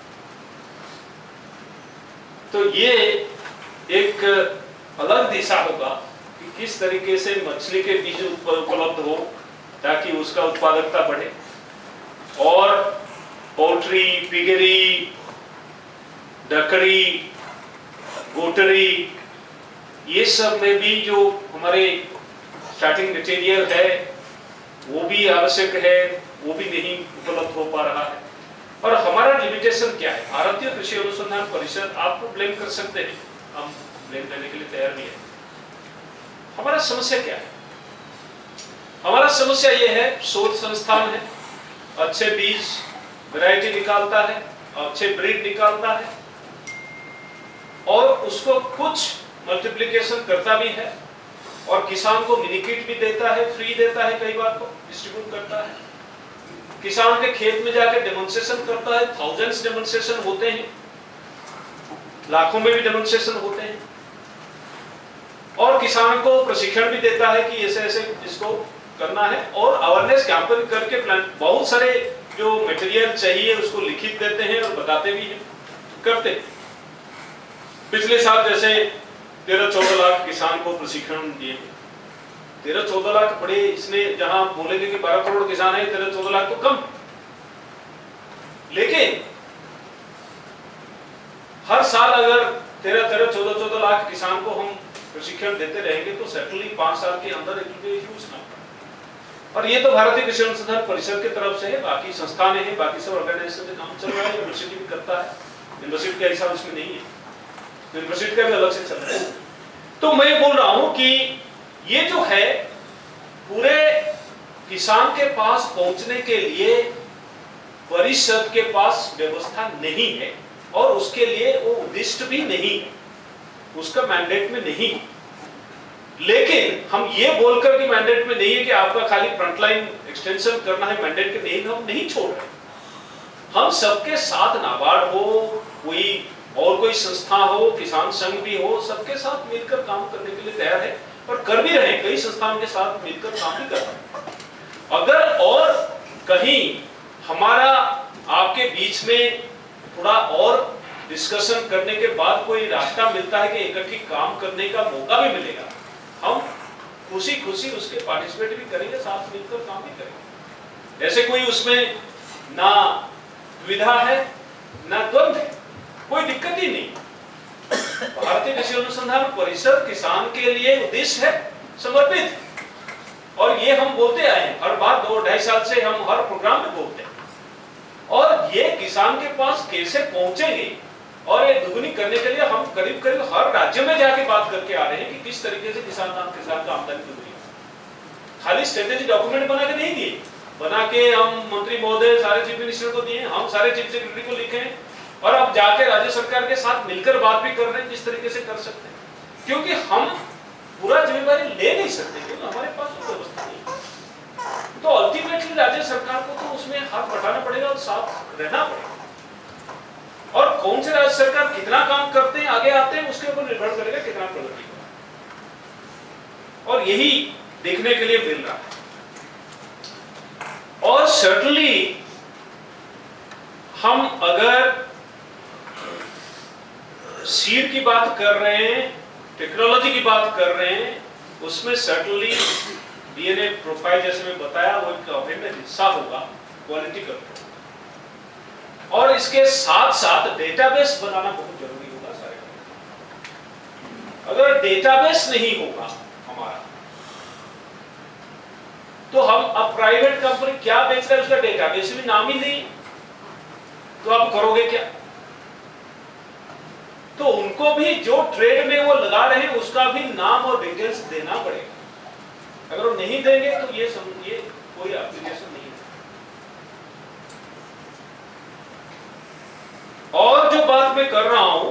Speaker 1: तो ये एक अलग दिशा होगा कि किस तरीके से मछली के बीज उपलब्ध हो ताकि उसका उत्पादकता बढ़े, और पोल्ट्री, पिगरी, डकरी, गोटरी, ये सब में भी जो हमारे स्टार्टिंग मटेरियल है वो भी आवश्यक है, वो भी नहीं उपलब्ध हो पा रहा है। और हमारा लिमिटेशन क्या है? भारतीय कृषि अनुसंधान परिषद, आपको ब्लेम कर सकते हैं, हम ब्लेम करने के लिए तैयार नहीं है। हमारा समस्या क्या है? हमारा समस्या ये है, शोध संस्थान है, अच्छे बीज वैरायटी निकालता है, अच्छे ब्रीड निकालता है, और उसको कुछ मल्टीप्लिकेशन करता भी है, और किसान को मिनी किट भी देता है, फ्री देता है, कई बार तो डिस्ट्रीब्यूट करता है। किसान के खेत में जाकर डेमोन्स्ट्रेशन करता है, थाउजेंड्स डेमोन्स्ट्रेशन होते हैं, लाखों में भी डेमोन्स्ट्रेशन होते हैं, और किसान को प्रशिक्षण भी देता है कि ऐसे ऐसे इसको करना है, और अवेयरनेस कैंपेन करके प्लान, बहुत सारे जो मटेरियल चाहिए उसको लिखित देते हैं और बताते भी हैं, करते हैं। पिछले साल जैसे तेरह चौदह लाख किसान को प्रशिक्षण दिए, तेरह चौदह लाख बड़े, इसमें जहां बोलेंगे कि बारह करोड़ किसान है, तेरह चौदह लाख तो कम, लेकिन हर साल अगर तेरह तेरह चौदह चौदह लाख किसान को हम प्रशिक्षण देते रहेंगे तो सेटली पांच साल के अंदर एक ह्यूज नंबर। और ये तो भारतीय कृषि अनुसंधान परिषद की तरफ से है, बाकी संस्थानें हैं, बाकी सब ऑर्गेनाइजेशन में काम चल रहा है, यूनिवर्सिटी भी करता है, यूनिवर्सिटी का हिसाब इसमें नहीं है, यूनिवर्सिटी का भी अलग से चल रहा है। तो मैं बोल रहा हूं कि ये जो है पूरे किसान के पास पहुंचने के लिए परिषद के पास व्यवस्था नहीं है, और उसके लिए वो उद्दिष्ट भी नहीं है, उसका मैंडेट में नहीं। लेकिन हम ये बोलकर कि मैंडेट में नहीं है कि आपका खाली फ्रंटलाइन एक्सटेंशन करना है, मैंडेट के नहीं, हम नहीं छोड़ रहे। हम सबके साथ, नाबार्ड हो, कोई और कोई संस्था हो, किसान संघ भी हो, सबके साथ मिलकर काम करने के लिए तैयार है, और कर भी रहे हैं, कई संस्थाओं के साथ मिलकर काम भी कर रहे हैं। अगर और कहीं हमारा आपके बीच में थोड़ा और डिस्कशन करने के बाद कोई रास्ता मिलता है कि इकट्ठी काम करने का मौका भी मिलेगा, हम खुशी खुशी उसके पार्टिसिपेट भी करेंगे, साथ मिलकर काम भी करेंगे। ऐसे कोई उसमें ना दुविधा है ना द्वंद्व है, कोई दिक्कत ही नहीं। भारतीय कृषि अनुसंधान परिषद किसान के लिए उद्देश्य है, समर्पित, और ये हम बोलते आए हैं हर बार, दो ढाई साल से हम हर प्रोग्राम में बोलते हैं। और ये किसान के पास कैसे पहुंचेंगे, और ये दुगनी करने के लिए हम करीब करीब हर राज्य में जाके बात करके आ रहे हैं कि किस तरीके से किसान किसान का आमदनी दुगनी। खाली स्ट्रेटेजी डॉक्यूमेंट बना के नहीं दिए, बना के हम मंत्री महोदय सारे चीफ मिनिस्टर को दिए, हम सारे चीफ सेक्रेटरी को लिखे हैं, और अब जाके राज्य सरकार के साथ मिलकर बात भी कर रहे हैं किस तरीके से कर सकते हैं, क्योंकि हम पूरा जिम्मेदारी ले नहीं सकते, क्योंकि हमारे पास व्यवस्था नहीं। तो अल्टीमेटली राज्य सरकार को तो उसमें हाथ बटाना पड़ेगा और साथ रहना पड़ेगा, और कौन से राज्य सरकार कितना काम करते हैं, आगे आते हैं, उसके ऊपर निर्भर करेगा कितना प्रगति होगा, और यही देखने के लिए मिल रहा है। और सर्टनली हम अगर सीड की बात कर रहे हैं, टेक्नोलॉजी की बात कर रहे हैं, उसमें सर्टनली डीएनए प्रोफाइल जैसे मैं बताया वो एक अभिन्न हिस्सा होगा, क्वालिटी कंट्रोल, और इसके साथ साथ डेटाबेस बनाना बहुत जरूरी होगा सारे। अगर डेटाबेस नहीं होगा हमारा, तो हम अब प्राइवेट कंपनी क्या बेच रहा है उसका डेटाबेस भी नाम ही नहीं, तो आप करोगे क्या? तो उनको भी जो ट्रेड में वो लगा रहे हैं उसका भी नाम और डिटेल्स देना पड़ेगा। अगर वो नहीं देंगे तो ये समझिए कोई एप्लीकेशन नहीं है। और जो बात मैं कर रहा हूं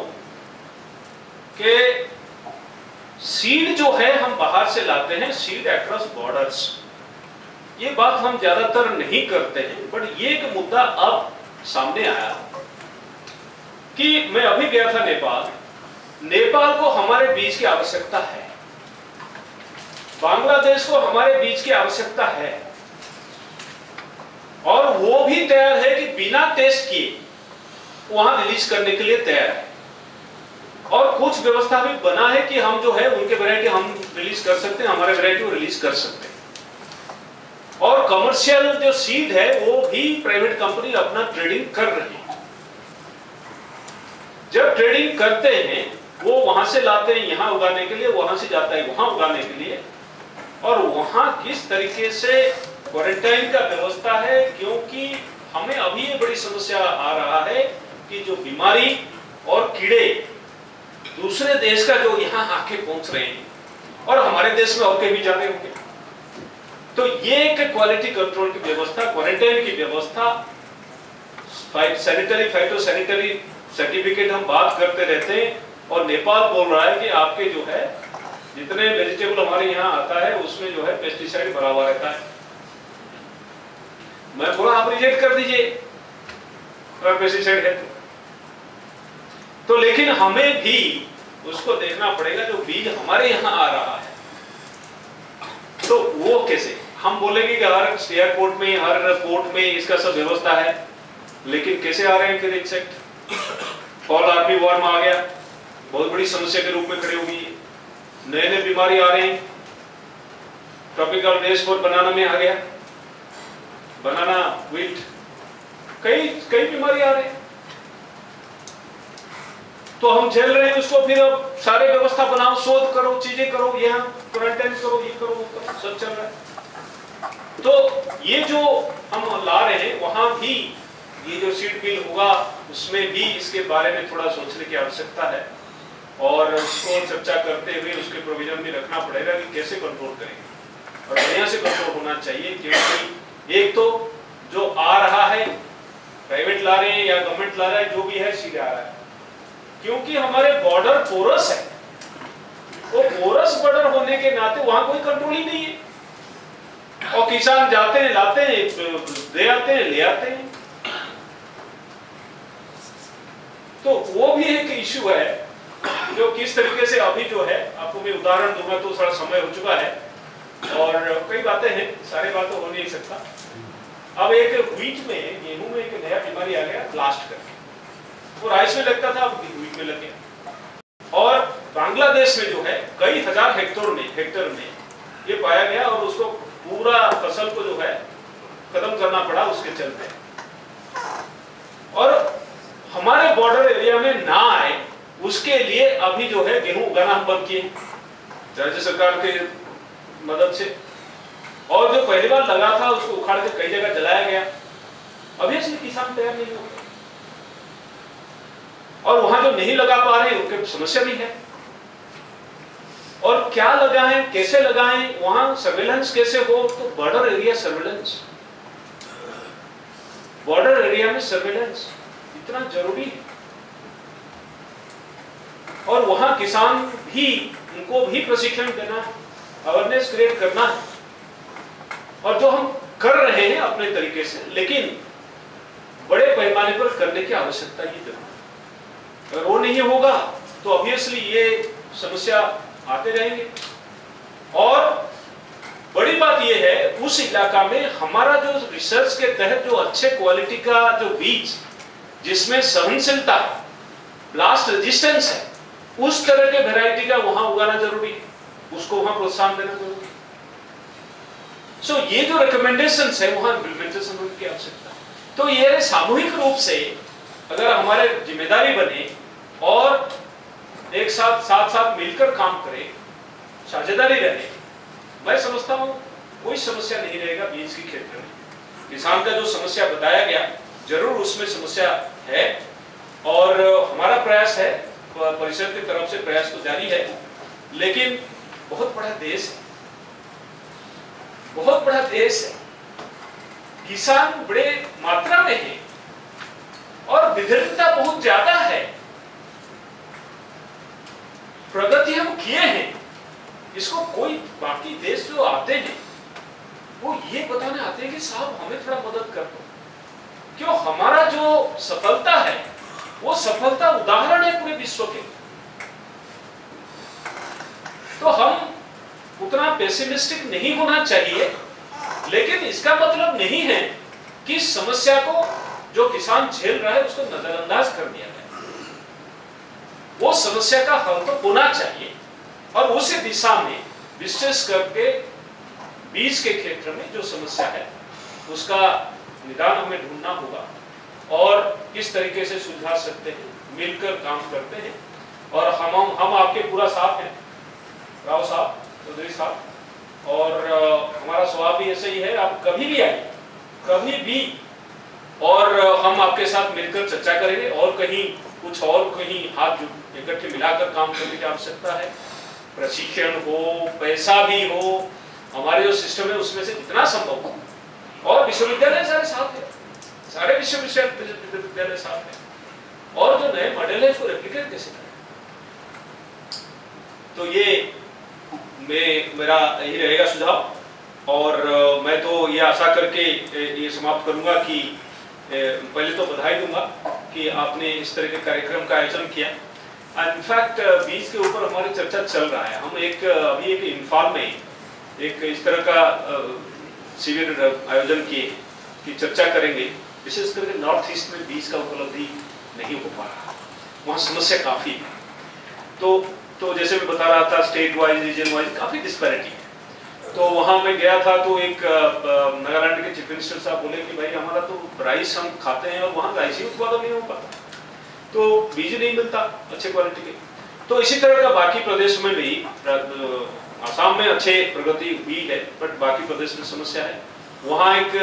Speaker 1: कि सीड जो है हम बाहर से लाते हैं, सीड अक्रॉस बॉर्डर्स, ये बात हम ज्यादातर नहीं करते हैं, बट ये एक मुद्दा अब सामने आया कि मैं अभी गया था नेपाल, नेपाल को हमारे बीज की आवश्यकता है, बांग्लादेश को हमारे बीज की आवश्यकता है, और वो भी तैयार है कि बिना टेस्ट किए वहां रिलीज करने के लिए तैयार है, और कुछ व्यवस्था भी बना है कि हम जो है उनके वैरायटी हम रिलीज कर सकते हैं, हमारे वैरायटी रिलीज कर सकते हैं, और कमर्शियल जो सीड है वो भी प्राइवेट कंपनी अपना ट्रेडिंग कर रही है। जब ट्रेडिंग करते हैं वो वहां से लाते हैं यहां उगाने के लिए, वहां से जाता है वहां उगाने के लिए, और वहां किस तरीके से क्वारंटाइन का व्यवस्था है, क्योंकि हमें अभी ये बड़ी समस्या आ रहा है कि जो बीमारी और कीड़े दूसरे देश का जो यहाँ आके पहुंच रहे हैं, और हमारे देश में और कहीं भी जाते होंगे, तो ये एक क्वालिटी कंट्रोल की व्यवस्था, क्वारंटाइन की व्यवस्था, सैनिटरी फाइटो सैनिटरी सर्टिफिकेट हम बात करते रहते हैं, और नेपाल बोल रहा है कि आपके जो है जितने वेजिटेबल हमारे यहाँ आता है उसमें जो है पेस्टिसाइड भरा हुआ रहता है। मैं बोला आप रिजेक्ट कर दीजिए अगर पेस्टिसाइड है तो, तो लेकिन हमें भी उसको देखना पड़ेगा जो बीज हमारे यहाँ आ रहा है तो वो कैसे हम बोलेंगे कि हर एयरपोर्ट में, हर पोर्ट में इसका सब व्यवस्था है, लेकिन कैसे आ रहे हैं फिर इंसेक्ट? फॉल आर्मी वॉर्म आ गया, बहुत बड़ी समस्या के रूप में खड़े हो गई है। नए नए बीमारी आ रहे हैं, ट्रॉपिकल रेस फॉर बनाना में आ गया, बनाना विल्ट, कई कई बीमारी आ रहे हैं। तो हम झेल रहे हैं उसको, फिर अब सारे व्यवस्था बनाओ, शोध करो, चीजें करो, यहाँ क्वारंटाइन करो, ये करो, वो करो, सब चल रहा है। तो ये जो हम ला रहे हैं, वहां भी ये जो सीड बिल होगा उसमें भी इसके बारे में थोड़ा सोचने की आवश्यकता है, और उसको चर्चा करते हुए उसके प्रोविजन भी रखना पड़ेगा कि कैसे कंट्रोल करेंगे, और बढ़िया से कंट्रोल होना चाहिए। क्योंकि एक तो जो आ रहा है, प्राइवेट ला रहे हैं या गवर्नमेंट ला रहा है, जो भी है सीधे आ रहा है, क्योंकि हमारे बॉर्डर पोरस है। वो पोरस बॉर्डर होने के नाते वहां कोई कंट्रोल ही नहीं है, और किसान जाते हैं, लाते हैं, दे आते हैं, ले आते हैं। तो वो भी एक इश्यू है, जो किस तरीके से अभी जो है, आपको मैं उदाहरण दूंगा तो थोड़ा समय हो चुका है और कई बातें हैं, सारी बातें हो नहीं सकता। अब एक व्हीट में, गेहूं में एक नया बीमारी आ गया, ब्लास्ट करके, वो राइस में लगता था, व्हीट में लग गया। और बांग्लादेश में जो है कई हजार हेक्टेयर में हेक्टेयर में ये पाया गया, और उसको पूरा फसल को जो है खत्म करना पड़ा उसके चलते। और हमारे बॉर्डर एरिया में ना आए उसके लिए अभी जो है गेहूं उगाना हम बंद किए राज्य सरकार के मदद से, और जो पहली बार लगा था उसको उखाड़ के कई जगह जलाया गया। अभी इसलिए किसान तैयार नहीं हो, और वहां जो नहीं लगा पा रहे हैं उनके समस्या भी है। और क्या लगाएं, कैसे लगाएं, वहां सर्वेलेंस कैसे हो, तो border area surveillance, border area में सर्वेलेंस इतना जरूरी है। और वहां किसान भी, उनको भी प्रशिक्षण देना, अवेयरनेस क्रिएट करना है, और जो हम कर रहे हैं अपने तरीके से, लेकिन बड़े पैमाने पर करने की आवश्यकता ही जरूर। अगर वो नहीं होगा तो ऑब्वियसली ये समस्या आते रहेंगे। और बड़ी बात ये है, उस इलाका में हमारा जो रिसर्च के तहत जो अच्छे क्वालिटी का जो बीज, जिसमें सहनशीलता, ब्लास्ट रेजिस्टेंस है, उस तरह के वैरायटी का वहां उगाना जरूरी है, उसको वहां प्रोत्साहन देना जरूरी है। सो so, ये जो रिकमेंडेशंस है वहां इम्प्लीमेंटेशन होने की आवश्यकता है। तो ये सामूहिक रूप से अगर हमारे जिम्मेदारी बने और एक साथ साथ साथ मिलकर काम करें, साझेदारी रहे, मैं समझता हूं कोई समस्या नहीं रहेगा बीज के क्षेत्र में। किसान का जो समस्या बताया गया, जरूर उसमें समस्या है, और हमारा प्रयास है, परिषद की तरफ से प्रयास तो जारी है, लेकिन बहुत बड़ा देश है, बहुत बड़ा देश है, किसान बड़े मात्रा में है, और विभिन्नता बहुत ज्यादा है। प्रगति हम किए हैं, इसको कोई बाकी देश जो आते हैं वो ये बताने आते हैं कि साहब हमें थोड़ा मदद कर दो। क्यों? हमारा जो सफलता है वो सफलता उदाहरण है पूरे विश्व के। तो हम उतना पेसिमिस्टिक नहीं होना चाहिए, लेकिन इसका मतलब नहीं है कि समस्या को जो किसान झेल रहा है उसको नजरअंदाज कर दिया जाए। वो समस्या का हल तो होना चाहिए, और उसी दिशा में विशेष करके बीज के क्षेत्र में जो समस्या है उसका निदान हमें ढूंढना होगा, और किस तरीके से सुलझा सकते हैं, मिलकर काम करते हैं। और हम हम आपके पूरा साथ हैं, राव साहब, चौधरी साहब, और हमारा स्वभाव भी ऐसा ही है, आप कभी भी आइए, कभी भी, और हम आपके साथ मिलकर चर्चा करेंगे, और कहीं कुछ और कहीं हाथ इकट्ठे मिलाकर काम करने की आवश्यकता है। प्रशिक्षण हो, पैसा भी हो, हमारे जो सिस्टम है उसमें से जितना संभव हो, और विश्वविद्यालय सारे साथ है, सारे विश्वविद्यालय साथ है, और जो नए मॉडल है उसको रेप्लिकेट कैसे करें। तो ये मैं मेरा यही रहेगा सुझाव, और मैं तो ये आशा करके ये समाप्त करूंगा कि पहले तो बधाई दूंगा कि आपने इस तरह के कार्यक्रम का आयोजन किया। इनफैक्ट बीज के ऊपर हमारी चर्चा चल रहा है, हम एक अभी एक इम्फाल में एक इस तरह का शिविर आयोजन किए कि चर्चा करेंगे, विशेष करके नॉर्थ ईस्ट में बीज का उपलब्धि नहीं हो पा रहा, वहाँ समस्या काफ़ी है। तो तो जैसे मैं बता रहा था, स्टेट वाइज रीजन वाइज काफ़ी डिस्पैरिटी है। तो वहाँ मैं गया था तो एक नागालैंड के चीफ मिनिस्टर साहब बोले कि भाई हमारा तो राइस हम खाते हैं और वहाँ राइस ही उत्पादन नहीं हो पाता, तो बीज नहीं मिलता अच्छे क्वालिटी के। तो इसी तरह का बाकी प्रदेश में भी, आसाम में अच्छे प्रगति हुई है बट बाकी प्रदेश में समस्या है। वहाँ एक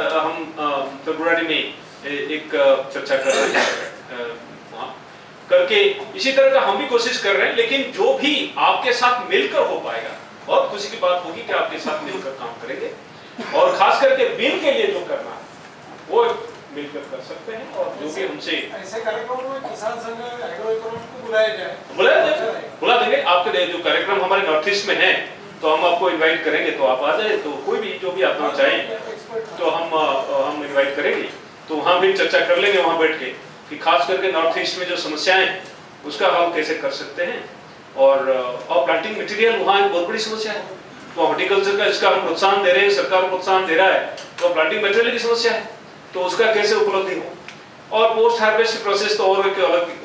Speaker 1: हम फरवरी में एक चर्चा कर रहे हैं वहाँ करके, इसी तरह का हम भी कोशिश कर रहे हैं। लेकिन जो भी आपके साथ मिलकर हो पाएगा, बहुत खुशी की बात होगी कि आपके साथ मिलकर काम करेंगे, और खास करके बिल के लिए जो करना है वो मिलकर कर सकते हैं। और जो भी हमसे
Speaker 2: ऐसे कार्यक्रमों में किसान संघ एग्रो-इकोनॉमिक को बुलाया जाए,
Speaker 1: बुलाया जाए बुला देंगे। आपके जो कार्यक्रम हमारे नॉर्थ ईस्ट में है तो हम आपको इनवाइट करेंगे, तो आप आ जाए। तो कोई भी जो भी आपना चाहें तो हम हम इनवाइट करेंगे, तो वहाँ भी चर्चा कर लेंगे वहाँ बैठ के कि खास करके नॉर्थ ईस्ट में जो समस्याएं हैं उसका हल कैसे कर सकते हैं। और और प्लांटिंग मटेरियल वहाँ एक बहुत बड़ी समस्या है, तो हॉर्टिकल्चर का इसका हम प्रोत्साहन दे रहे हैं, सरकार प्रोत्साहन दे रहा है, तो प्लांटिंग मटेरियल की समस्या है, तो उसका कैसे उपलब्धि हो। और पोस्ट हार्वेस्ट प्रोसेस तो और एक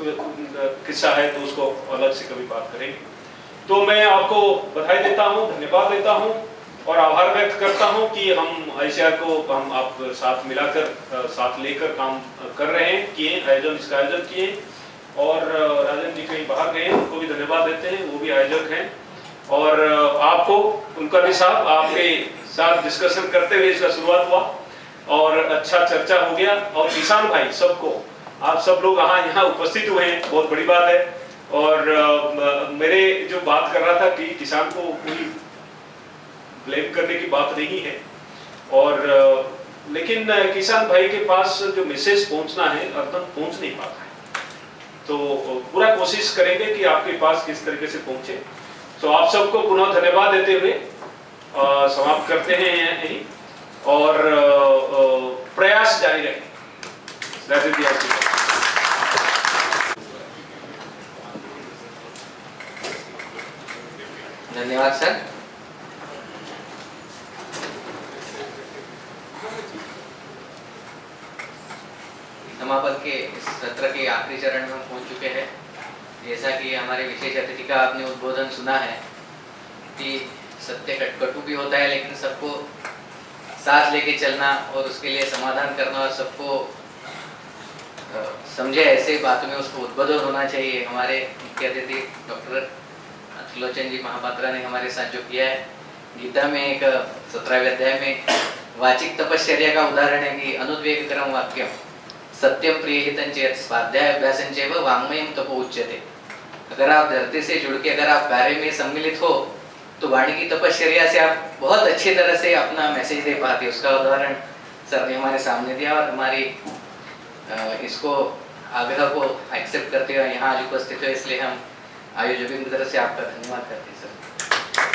Speaker 1: अलग किस्सा है, तो उसको अलग से कभी बात करेंगे। तो मैं आपको बधाई देता हूँ, धन्यवाद देता हूँ और आभार व्यक्त करता हूँ कि हम आईसीआर को हम आप साथ मिलाकर, साथ लेकर काम कर रहे हैं, किए आयोजन, इसका आयोजन किए। और राजन जी कहीं बाहर गए, उनको भी धन्यवाद देते हैं, वो भी आयोजक हैं। और आपको, उनका भी साथ, आपके साथ डिस्कशन करते हुए इसका शुरुआत हुआ और अच्छा चर्चा हो गया। और किसान भाई सबको, आप सब लोग यहाँ यहाँ उपस्थित हुए हैं, बहुत बड़ी बात है। और आ, मेरे जो बात कर रहा था कि किसान को कोई ब्लेम करने की बात नहीं है, और आ, लेकिन किसान भाई के पास जो मैसेज पहुंचना है अर्तन पहुंच नहीं पाता है, तो पूरा कोशिश करेंगे कि आपके पास किस तरीके से पहुंचे। तो आप सबको पुनः धन्यवाद देते हुए आ, समाप्त करते हैं यहीं, और आ, आ, प्रयास जारी रखें।
Speaker 3: धन्यवाद सर। समापन के इस सत्र के आखिरी चरण में हम पहुंच चुके हैं। जैसा कि हमारे विशेष अतिथि का आपने उद्बोधन सुना है कि सत्य कटकटू भी होता है, लेकिन सबको साथ लेके चलना और उसके लिए समाधान करना और सबको समझे ऐसे बातों में उसको उद्बोधन होना चाहिए। हमारे मुख्य अतिथि डॉक्टर त्रिलोचन जी महापात्रा ने हमारे साथ जो किया है, गीता में एक सत्रहवें अध्याय में वाचिक तपश्चर्या का उदाहरण है कि अनुद्वेग क्रम वाक्यम सत्यम प्रियहितं चेत् स्वाध्याय अभ्यासं चैव वाङ्मयं तपो उच्यते। अगर आप धरती से जुड़ के अगर आप कार्य में सम्मिलित हो तो वाणी की तपश्चर्या से आप बहुत अच्छी तरह से अपना मैसेज दे पाते। उसका उदाहरण सर ने हमारे सामने दिया और हमारी इसको आग्रह को एक्सेप्ट करते हुए यहाँ आज उपस्थित हुए, इसलिए हम आयोजकों की तरफ से आपका धन्यवाद करते हैं सर।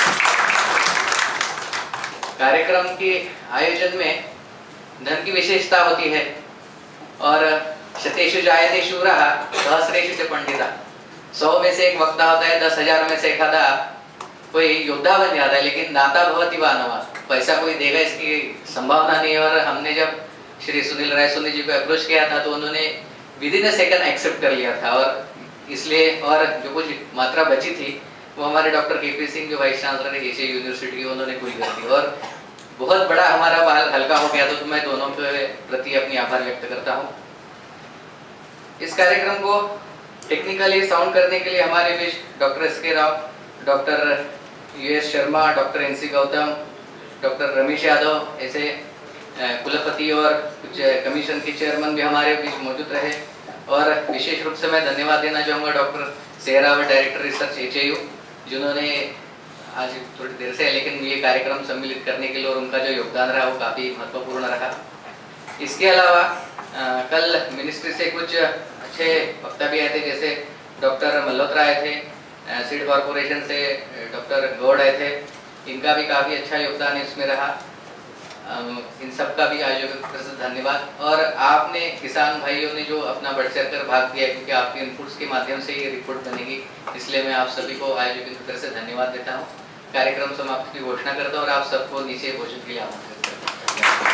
Speaker 3: कार्यक्रम के आयोजन में धन की विशेषता होती है, और शतेषु जायते शूरः सहस्रेषु च पंडिता। सौ में से एक वक्ता होता है, दस हजार में से एक आधा कोई योद्धा बन जाता है, लेकिन दाता भवति वानवा, पैसा कोई देगा इसकी संभावना नहीं है। और हमने जब श्री सुनील रायसोनी जी को अप्रोच किया था तो उन्होंने within a second accept कर लिया था, और इसलिए और जो कुछ मात्रा बची थी वो हमारे डॉक्टर के पी सिंह जो वाइस चांसलर है एशिया यूनिवर्सिटी की, उन्होंने पूरी कर दी और बहुत बड़ा हमारा बाल हल्का हो गया। तो मैं दोनों के प्रति अपनी आभार व्यक्त करता हूँ। इस कार्यक्रम को टेक्निकली साउंड करने के लिए हमारे बीच doctor S K Rao, doctor U S Sharma, doctor N C Gautam, doctor Ramesh Yadav ऐसे कुलपति और कुछ कमीशन के चेयरमैन भी हमारे बीच मौजूद रहे। और विशेष रूप से मैं धन्यवाद देना चाहूँगा doctor Sehrawat, director research H A U, जिन्होंने आज थोड़ी देर से है लेकिन ये कार्यक्रम सम्मिलित करने के लिए और उनका जो योगदान रहा वो काफ़ी महत्वपूर्ण रहा। इसके अलावा आ, कल मिनिस्ट्री से कुछ अच्छे वक्ता भी आए थे, जैसे डॉक्टर मल्होत्रा आए थे, सीड कॉरपोरेशन से डॉक्टर गौड़ आए थे, इनका भी काफ़ी अच्छा योगदान इसमें रहा। इन सब का भी आयोजक की तरफ से धन्यवाद। और आपने किसान भाइयों ने जो अपना बढ़ चढ़ कर भाग दिया, क्योंकि आपके इनपुट्स के माध्यम से ये रिपोर्ट बनेगी, इसलिए मैं आप सभी को आयोजकों की तरफ से धन्यवाद देता हूँ। कार्यक्रम समाप्ति की घोषणा करता हूँ और आप सबको नीचे भोजन के लिए आमंत्रित करता हूँ।